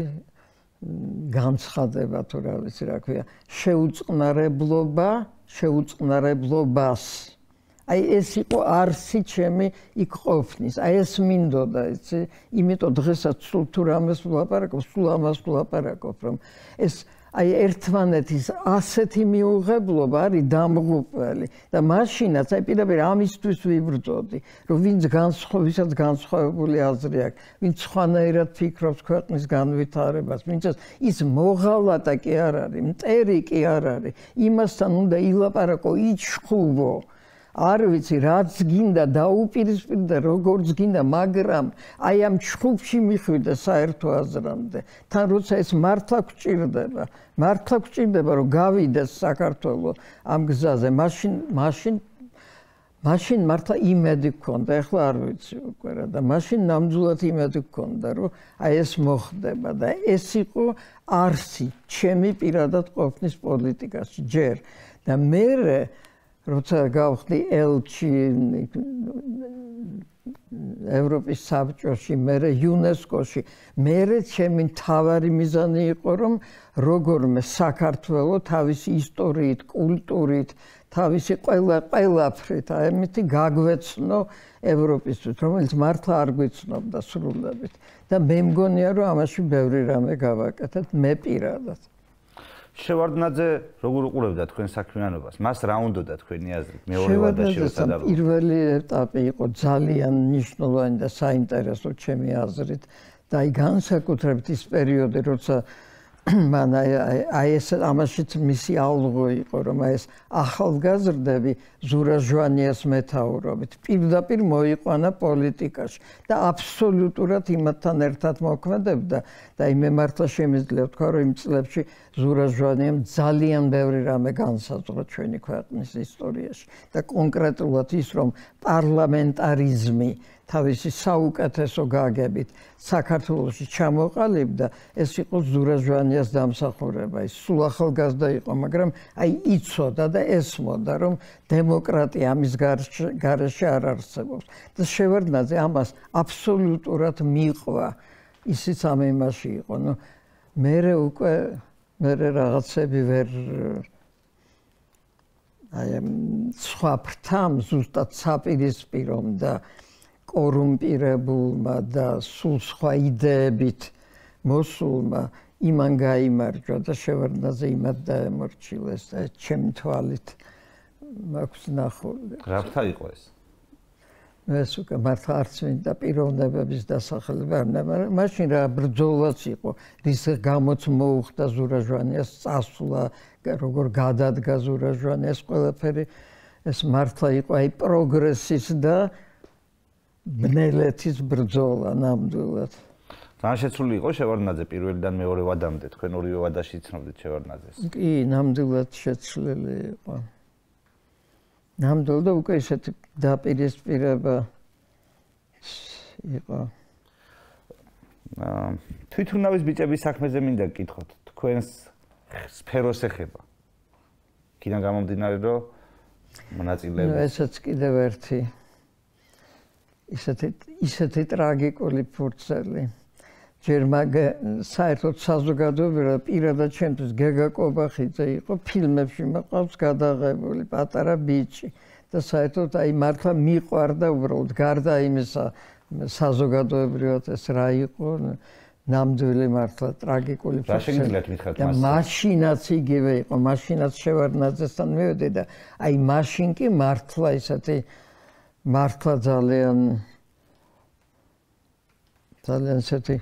განცხადება, თუ რა ვიცი რა ქვია, შეუწყნარებლობა, შეუწყნარებლობას. აი ეს იყო არსი ჩემი იქ ყოფნის, აი ეს მინდოდა, იცი, იმიტომ დღესაც სულ თუ რამეს ვლაპარაკობ, სულ ამას ვლაპარაკობ, რომ ეს აი ერთმანეთის ასეთი მიუღებლობა არის დამღუპველი და მაშინაც აი პირდაპირ ამისთვის ვიბრძოდი, რომ ვინც განსხვავ, ვისაც განსხვავებული აზრი აქვს, ვინც სხვანაირად ფიქრობს ქვეყნის განვითარებას, ვინც ის მოღალატა კი არ არის, მტერი კი არ არის, იმასთან უნდა ილაპარაკო, იჩხუბო. არ ვიცი, რაც გინდა დაუპირისპირდა, როგორც გინდა, მაგრამ აი ამ ჩხუბში მიხვიდა საერთო აზრამდე. თან როცა ეს მართლა გვჭირდება, მართლა გვჭირდება, რომ გავიდეს საქართველო ამ გზაზე, მაშინ მაშინ მაშინ მართლა იმედი გქონდა, ეხლა არ ვიცი უკვე რა და მაშინ ნამდვილად იმედი გქონდა, რომ აი ეს მოხდება და ეს იყო არსი ჩემი პირადად ყოფნის პოლიტიკაში ჯერ და მერე როცა გავხდი ელჩი ევროპის საბჭოში, მერე იუნესკოში, მერე ჩემი მთავარი მიზანი იყო, რომ როგორმე საქართველო თავისი ისტორიით, კულტურით, თავისი ყველა ყველაფრით, აი ამითი გაგვეცნო ევროპისთვის, რომელიც მართლა არ გვიცნობდა სრულებით და მე მგონია, რომ ამაში ბევრი რამე გავაკეთეთ, მე პირადად. შევარდნაძე როგორ უყურებდა თქვენ საქმიანობას? მას რა უნდოდა თქვენი აზრით? მეორე ვადაში როცა დაბრუნდა. პირველი ეტაპი იყო ძალიან მნიშვნელოვანი და საინტერესო ჩემი აზრით და აი განსაკუთრებით ის პერიოდი, როცა მან აი ეს ამაშიც მისი ალღო იყო, რომ აი ეს ახალგაზრდები ზურა ჟვანიას მეთაურობით პირდაპირ მოიყვანა პოლიტიკაში და აბსოლუტურად იმათთან ერთად მოქმედებდა და აი მე მართლა შემიძლია ვთქვა, რომ იმ წლებში ზურა ჟვანიამ ძალიან ბევრი რამე განსაზღვრა ჩვენი ქვეყნის ისტორიაში და კონკრეტულად ის, რომ პარლამენტარიზმი თავისი საუკეთესო გაგებით საქართველოში ჩამოყალიბდა, ეს იყო ზურა ჟვანიას დამსახურება. ის სულ ახალგაზრდა იყო, მაგრამ აი იცოდა და ესმოდა, რომ დემოკრატია ამის გარეშე არ არსებობს. და შევარდნაძე ამას აბსოლუტურად მიყვა. ისიც ამ იმაში იყო. ნუ მერე უკვე მერე რაღაცები ვერ აი სხვა ფრთამ ზუსტად საპირისპირომ და კორუმპირებულმა და სულ სხვა იდეებით მოსულმა იმან გაიმარჯვა და შევარდნაძე იმად დაემორჩილეს და ჩემი თვალით მაქვს ნახული. რა ფრთა იყო ეს? ეს უკვე მართლა არც მინდა პიროვნებების დასახელება არ მინდა, მაგრამ მაშინ რა ბრძოლაც იყო, რის გამოც მოუხდა ზურა ჟვანიას წასვლა, როგორ გადადგა ზურა ჟვანიას, ყველაფერი ეს მართლა იყო აი პროგრესის და ბნელეთის ბრძოლა ნამდვილად. თან შეცვლილი იყო შევარდნაძე პირველიდან მეორე ვადამდე, თქვენ ორივე ვადაში იცნობდით შევარდნაძეს? კი, ნამდვილად შეცვლილი იყო. ნამდვილად უკვე ისეთი დაპირისპირება იყო. თვითმფრინავის ბიჭების საქმეზე მინდა გკითხოთ, თქვენს სფეროს ეხება. იქიდან გამომდინარე, რომ მონაწილეები. ესაც კიდევ ერთი ისეთი ისეთი ტრაგიკული ფურცელი. ჯერ მაგ საერთოდ საზოგადოებრივად პირადად ჩემთვის გეგა კობახიძე იყო ფილმებში მყავს გადაღებული პატარა ბიჭი და საერთოდ აი მართლა მიყვარდა უბრალოდ გარდა იმისა საზოგადოებრივად ეს რა იყო ნამდვილი მართლა ტრაგიკული რა შეგიძლიათ მითხრათ მას? მაშინაც იგივე იყო, მაშინაც შევარდნაძესთან მივედი და აი მაშინ კი მართლა ისეთი მართლა ძალიან ძალიან ისეთი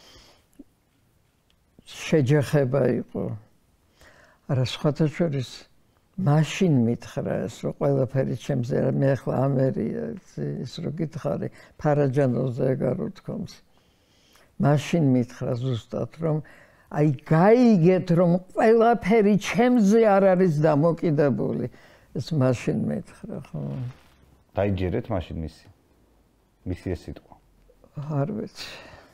შეჯახება იყო. არა სხვათა შორის მაშინ მითხრა ეს რომ ყველაფერი ჩემზე მე ახლა ამერია ის რო გითხარი ფარაჯანოვზე ეგარ უთქვამს. მაშინ მითხრა ზუსტად რომ აი გაიგეთ რომ ყველაფერი ჩემზე არ არის დამოკიდებული. ეს მაშინ მითხრა ხო. დაიჯერეთ მაშინ მისი. მისი ეს სიტყვა. არ ვიცი.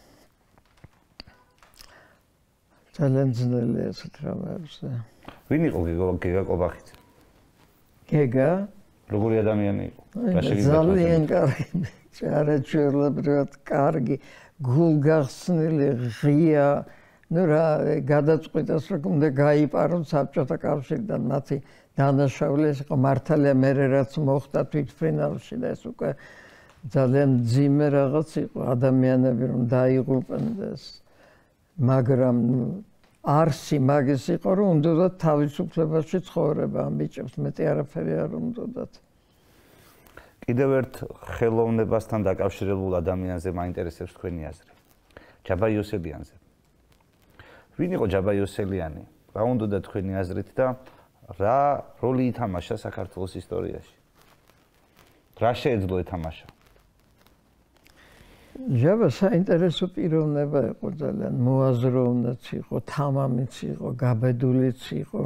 ძალიან ძნელია ესეთ რამეებზე. ვინ იყო გეგა კობახიძე? გეგა? როგორი ადამიანი იყო? ძალიან კარგი, არაჩვეულებრივად კარგი, გულგახსნილი, ღია, ну რა გადაწყვიტეს რომ უნდა გაიპარონ საბჭოთა კავშირიდან მათი დანაშაული ეს იყო მართალია მე რაც მოხდა თვითმფრინავში და ეს უკვე ძალიან ძიმე რაღაც იყო ადამიანები რომ დაიღუპენ ეს მაგრამ არსი მაგის იყო რომ უნდათ თავისუფლებაში ცხოვრება ამ ბიჭებს მეტი არაფერი არ უნდათ. კიდევ ერთ ხელოვნებასთან დაკავშირებულ ადამიანზე მაინტერესებს თქვენი აზრი. ჯაბა იოსელიანზე. ვინ იყო ჯაბა იოსელიანი? რა უნდა თქვენი აზრით და რა როლი ითამაშა საქართველოს ისტორიაში? რა შეეძლო ეთამაშა? ჯაბა საინტერესო პიროვნება იყო ძალიან, მოაზროვნეც იყო, თამამიც იყო, გაბედულიც იყო.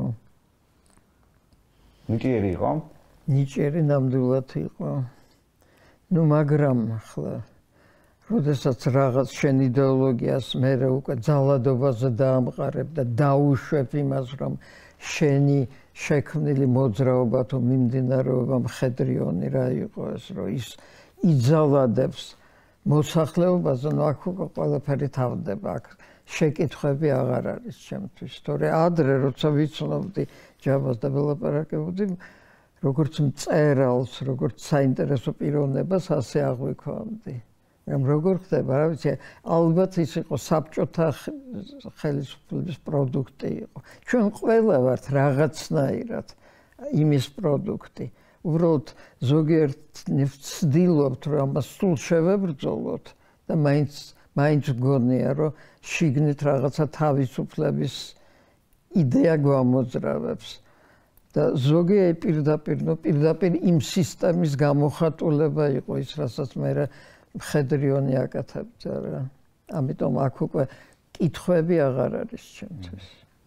ნიჭიერი იყო? ნიჭიერი ნამდვილად იყო. ნუ მაგრამ ახლა როდესაც რაღაც შენ იდეოლოგიას მე უკვე ძალადობაზე დაამყარებ და დაუშვებ იმას რომ შენი შექმნილი მოძრაობა თუ მიმდინარეობა მხედრიონი რა იყო ეს რომ ის იძალადებს მოსახლეობაზე ნუ აქ უკვე ყველაფერი თავდება აქ შეკითხვები აღარ არის ჩემთვის თორე ადრე როცა ვიცნობდი ჯაბას და ველაპარაკებოდი როგორც მწერალს როგორც საინტერესო პიროვნებას ასე აღვიქვამდი მაგრამ როგორ ხდება რა ვიცი ალბათ ის იყო საბჭოთა ხელისუფლების პროდუქტი იყო ჩვენ ყველა ვართ რაღაცნაირად იმის პროდუქტი უბრალოდ ზოგიერთი ვცდილობთ რომ ამას სულ შევებრძოლოთ და მაინც მაინც გონია რომ შიგნით რაღაცა თავისუფლების იდეა გვამოძრავებს და ზოგიერთი პირდაპირ ნუ პირდაპირ იმ სისტემის გამოხატულება იყო ის რასაც მე მხედრიონი აკეთებდა რა ამიტომ აქ უკვე კითხვები აღარ არის ჩემთვის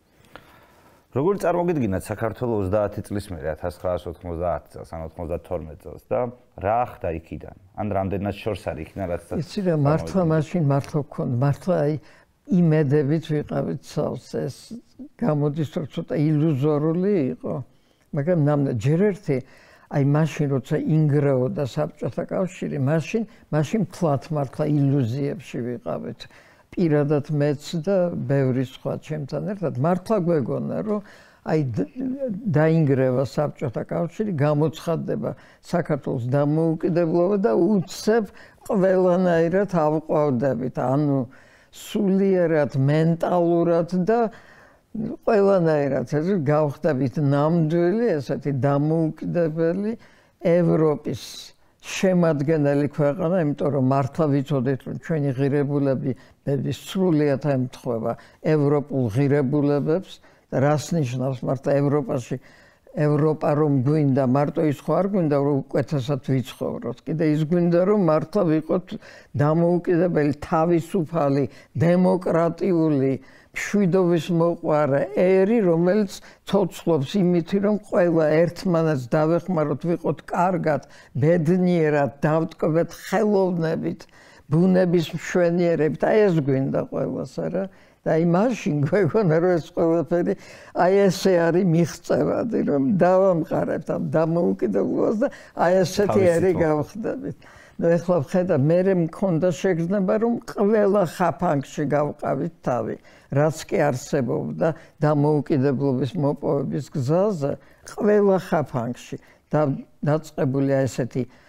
როგორ წარმოგიდგინათ საქართველოს ოცდაათი წლის მერე ათას ცხრაასი ოთხმოცდაათი წელს ან ოცდათორმეტ წელს და რა ახდა იქიდან ან რამდენად შორს არ იქნა რაც იცი რა მართლა მაშინ მართლა გქონდა მართლა აი იმედებით ვიყავით სავს ეს გამოდის რომ ცოტა ილუზორული იყო მაგრამ ნამდვილად ჯერ ერთი აი მაშინ როცა ინგრეოდა საბჭოთა კავშირი მაშინ მაშინ ფლათ მართლა ილუზიებში ვიყავით პირადად მეც და ბევრი სხვა ჩემთან ერთად მართლა გვეგონა რომ აი დაინგრევა საბჭოთა კავშირი გამოცხადდება საქართველოს დამოუკიდებლობა და უცებ ყველანაირად ავყვავდებით ანუ სულიერად მენტალურად და ყველანაირად ეს გავხდებით ნამდვილი ესეთი დამოუკიდებელი ევროპის შემადგენელი ქვეყანა, იმიტომ რომ მართლა ვიცოდეთ რომ ჩვენი ღირებულები მე სრულიად ემთხვევა ევროპულ ღირებულებებს და რას ნიშნავს მართლა ევროპაში ევროპა რომ გვინდა მარტო ის ხო არ გვინდა რომ უკეთესად ვიცხოვროთ კიდე ის გვინდა რომ მართლა ვიყოთ დამოუკიდებელი თავისუფალი დემოკრატიული მშვიდობის მოყვარე ერი რომელიც ცოცხლობს იმითი რომ ყველა ერთმანეთს დავეხმაროთ ვიყოთ კარგად ბედნიერად დავტკბეთ ხელოვნებით ბუნების მშვენიერებით აი ეს გვინდა ყველას არა და აი მაშინ გვეგონა რომ ეს ყველაფერი აი ესე არის მიღწევადი რომ დავამყარებთ ამ დამოუკიდებლობას და აი ესეთი ერი გავხდებით და ეხლა ვხედავ მე მქონდა შეგრძნება რომ ყველა ხაფანგში გავყავით თავი რაც კი არსებობდა დამოუკიდებლობის მოპოვების გზაზე ყველა ხაფანგში და დაწყებულია ესეთი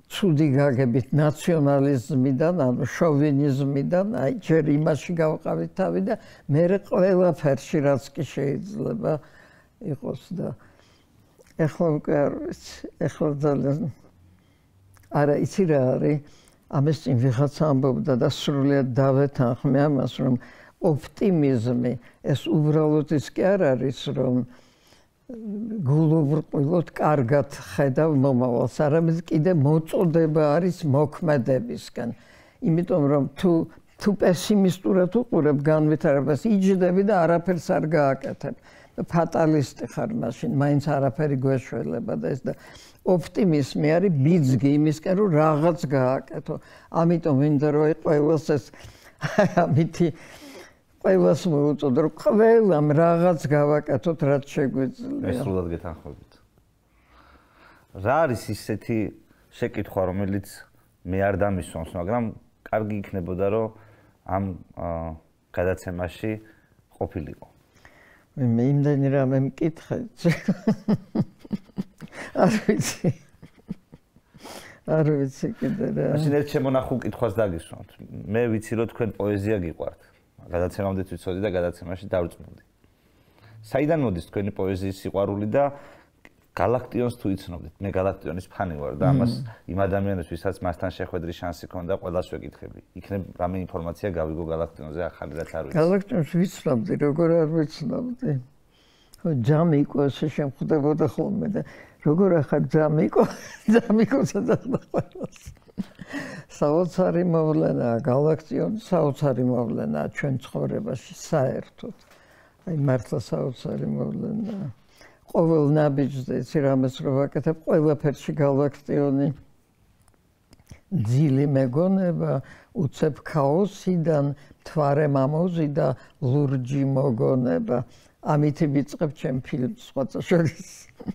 ცუდი გაგებით ნაციონალიზმიდან, ანუ შოვინიზმიდან, აი ჯერ იმაში გავყავით თავი და მე ყველაფერში რაც კი შეიძლება იყოს და ეხლა უკვე არ ვიცი, ეხლა ძალიან არა იცი რა არის, ამის წინ ვიღაცა ამბობდა და სრულიად დავეთანხმე ამას, რომ ოპტიმიზმი ეს უბრალოდ ის კი არ არის, რომ გულუბრყვილოდ კარგად ხედავ მომავალს, არამედ კიდე მოწოდება არის მოქმედებისკენ. იმიტომ რომ თუ თუ პესიმისტურად უყურებ განვითარებას, იჯდები და არაფერს არ გააკეთებ. ფატალისტი ხარ მაშინ, მაინც არაფერი გვეშველება და ეს და ოპტიმიზმი არის ბიძგი იმისკენ, რომ რაღაც გააკეთო. ამიტომ მინდა რომ ყველას ეს ამითი ყველას მოუწოდო, რომ ყველამ რაღაც გავაკეთოთ, რაც შეგვიძლია. მე სრულად გეთანხმებით. რა არის ისეთი შეკითხვა, რომელიც მე არ დამისვამს, მაგრამ კარგი იქნებოდა, რომ ამ გადაცემაში ყოფილიყო. მე იმდენი რამე მკითხე. არ ვიცი. არ ვიცი კიდე რა. მაშინ ერთ შემონახულ კითხვას დაგისვამთ. მე ვიცი, რომ თქვენ პოეზია გიყვართ. გადაცემამდეც ვიცოდი და გადაცემაში დავწმუნდი. საიდან მოდის თქვენი პოეზიის სიყვარული და გალაქტიონს თუ იცნობდით? მე გალაქტიონის ფანი ვარ და ამას იმ ადამიანებს, ვისაც მასთან შეხვედრის შანსი ჰქონდა, ყველას ვეკითხები. იქნებ რამე ინფორმაცია გავიგო გალაქტიონზე ახალი რაც არ ვიცი. გალაქტიონს ვიცნობდი, როგორ არ ვიცნობდი. ხო, ჯამიკო ესე შემხვდებოდა ხოლმე და როგორ ახლა ჯამიკო, ჯამიკოსაც ახლა ყველას. საოცარი მოვლენაა გალაქტიონი, საოცარი მოვლენაა ჩვენ ცხოვრებაში საერთოდ. აი მართლა საოცარი მოვლენაა. ყოველ ნაბიჯზე იცი რამეს რო ვაკეთებ, ყველაფერში გალაქტიონი ძილი მეგონება, უცებ ქაოსიდან, მთვარე მამოზი და ლურჯი მოგონება. ამით ვიწყებ ჩემ ფილმს სხვათა შორის.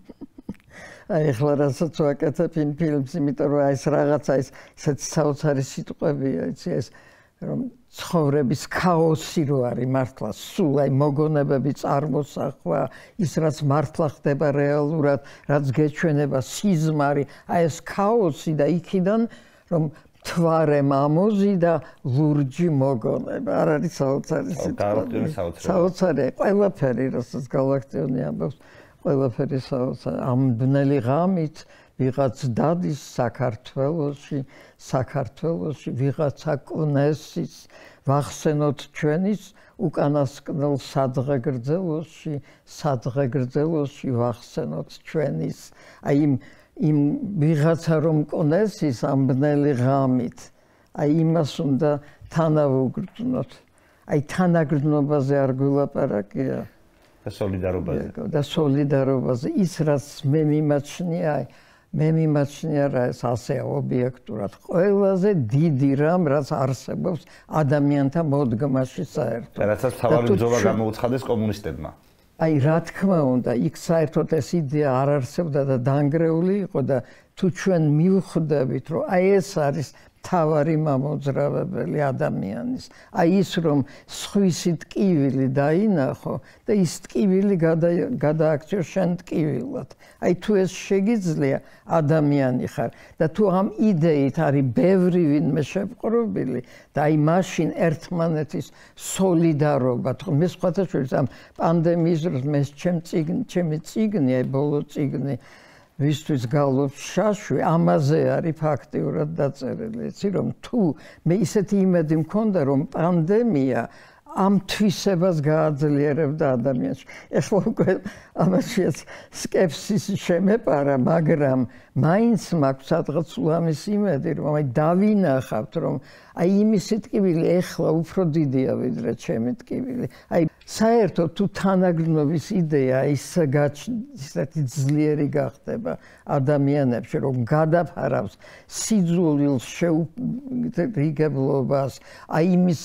აი ახლა რასაც ვაკეთებ იმ ფილმს, იმიტომ რომ აი ეს რაღაცა ის ესეც საოცარი სიტყვებია, იცი ეს რომ ცხოვრების ქაოსი რო არის მართლა სულ აი მოგონებები წარმოსახვა, ის რაც მართლა ხდება რეალურად, რაც გეჩვენება სიზმარი, აი ეს ქაოსი და იქიდან რომ მთვარე მამოზი და ლურჯი მოგონება. არ არის საოცარი სიტყვები? საოცარია ყველაფერი, რასაც გალაქტიონი ამბობს. ყველაფერი საოცარი. ამ ბნელი ღამით ვიღაც დადის საქართველოში, საქართველოში ვიღაცა კვნესის, ვახსენოთ ჩვენის უკანასკნელ სადღე გრძელოში, სადღე გრძელოში ვახსენოთ ჩვენის. აი იმ იმ ვიღაცა რომ კვნესის ამ ბნელი ღამით, აი იმას უნდა თანავუგრძნოთ. აი თანაგრძნობაზე არ გულაპარაკია. და სოლიდარობაზე. და სოლიდარობაზე ის რაც მე მიმაჩნია, მე მიმაჩნია რა ეს ასე ობიექტურად ყველაზე დიდი რამ რაც არსებობს ადამიანთა მოდგმაში საერთოდ. რაცაც თავარი ბრძოლა გამოუცხადეს კომუნისტებმა. აი რა თქმა უნდა, იქ საერთოდ ეს იდეა არ არსებობდა და დანგრეული იყო და თუ ჩვენ მივხვდებით, რომ აი ეს არის თავარი მამოძრავებელი ადამიანის. აი ის რომ სხვისი ტკივილი დაინახო და ის ტკივილი გადააქცევ შენ ტკივილად. აი თუ ეს შეგიძლია ადამიანი ხარ და თუ ამ იდეით არის ბევრი ვინმე შეპყრობილი და აი მაშინ ერთმანეთის სოლიდარობა, მე სხვათა შორის ამ პანდემიის დროს მე ჩემი წიგნი, აი ბოლო წიგნი ვისთვის გალობს შაშვი, ამაზე არის ფაქტიურად დაწერილი. იცი რომ თუ მე ისეთი იმედი მქონდა რომ პანდემია ამ თვისებას გააძლიერებდა ადამიანში. ეხლა უკვე ამაშიც სკეპსისი შემეპარა, მაგრამ მაინც მაქვს სადღაც ულამის იმედი, რომ აი დავინახავთ, რომ აი იმისი ტკივილი ეხლა უფრო დიდია ვიდრე ჩემი ტკივილი. აი საერთოდ თუ თანაგრძნობის იდეა ისე ისეთი ძლიერი გახდება ადამიანებში, რომ გადაფარავს სიძულვილს, შეურიგებლობას, აი იმის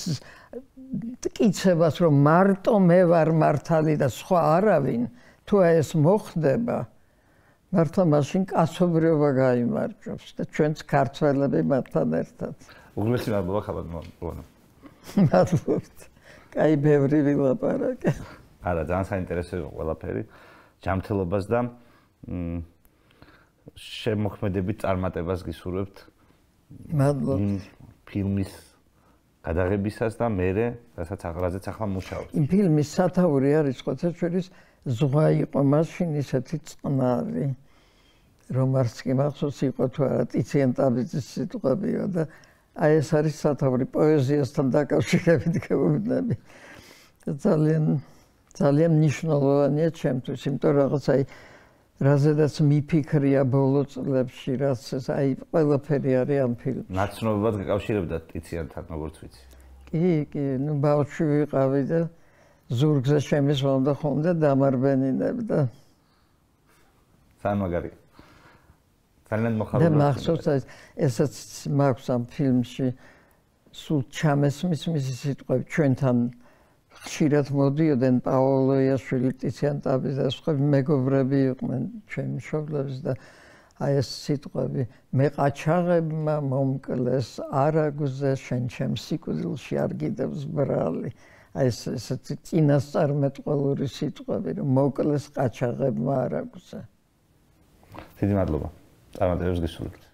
ტკიცებას, რომ მარტო მე ვარ მართალი და სხვა არავინ, თუ ეს მოხდება, მართლა მაშინ კაცობრიობა გაიმარჯვებს და ჩვენც ქართველები მათთან ერთად. უღლესი მადლობა ხაბადმოყოლო. მადლობთ. კაი ბევრი ვილაპარაკე. არა, ძალიან საინტერესო იყო ყველაფერი. ჯანმრთელობას და შემოქმედებით წარმატებას გისურვებთ. მადლობა. ფილმის გადაღებისას და მერე, რასაც აღრაზეც ახლა მუშაობთ. იმ ფილმის სათაური არის ყოთაშვილის ზღვა იყო მაშინ ისეთი წყნარი, რომ არც კი მახსოვს იყო თუ არა ტიციან ტაბიძის სიტყვებია და აი ეს არის სათაური პოეზიასთან დაკავშირებით გეუბნები. ძალიან ძალიან მნიშვნელოვანია ჩემთვის, იმიტომ რაღაც აი რაზედაც მიფიქრია ბოლო წლებში, რაც ეს აი ყველაფერი არის ამ ფილმში. ნაცნობად გაკავშირებდა ტიციანთან, როგორც ვიცი. კი, კი, ნუ ბავშვი ვიყავი და ზურგზე შემისვლოდა ხოლმე დამარბენინებდა. ძალიან მაგარი. ძალიან მოხალხე. და მახსოვს ესაც მაქვს ამ ფილმში სულ ჩამესმის მისი სიტყვები ჩვენთან ხშირად მოდიოდნენ პაოლო იაშვილი, ტიციან ტაბიძე და სხვა მეგობრები იყვნენ ჩემი მშობლების და აი ეს სიტყვები მე ყაჩაღებმა მომკლეს არაგზე შენ ჩემ სიკვდილში არ გიდევს ბრალი. აი ეს ესეთი წინასწარმეტყველური სიტყვები რომ მოკლეს ყაჩაღებმა არაგზე. დიდი მადლობა. წარმატებებს გისურვებთ.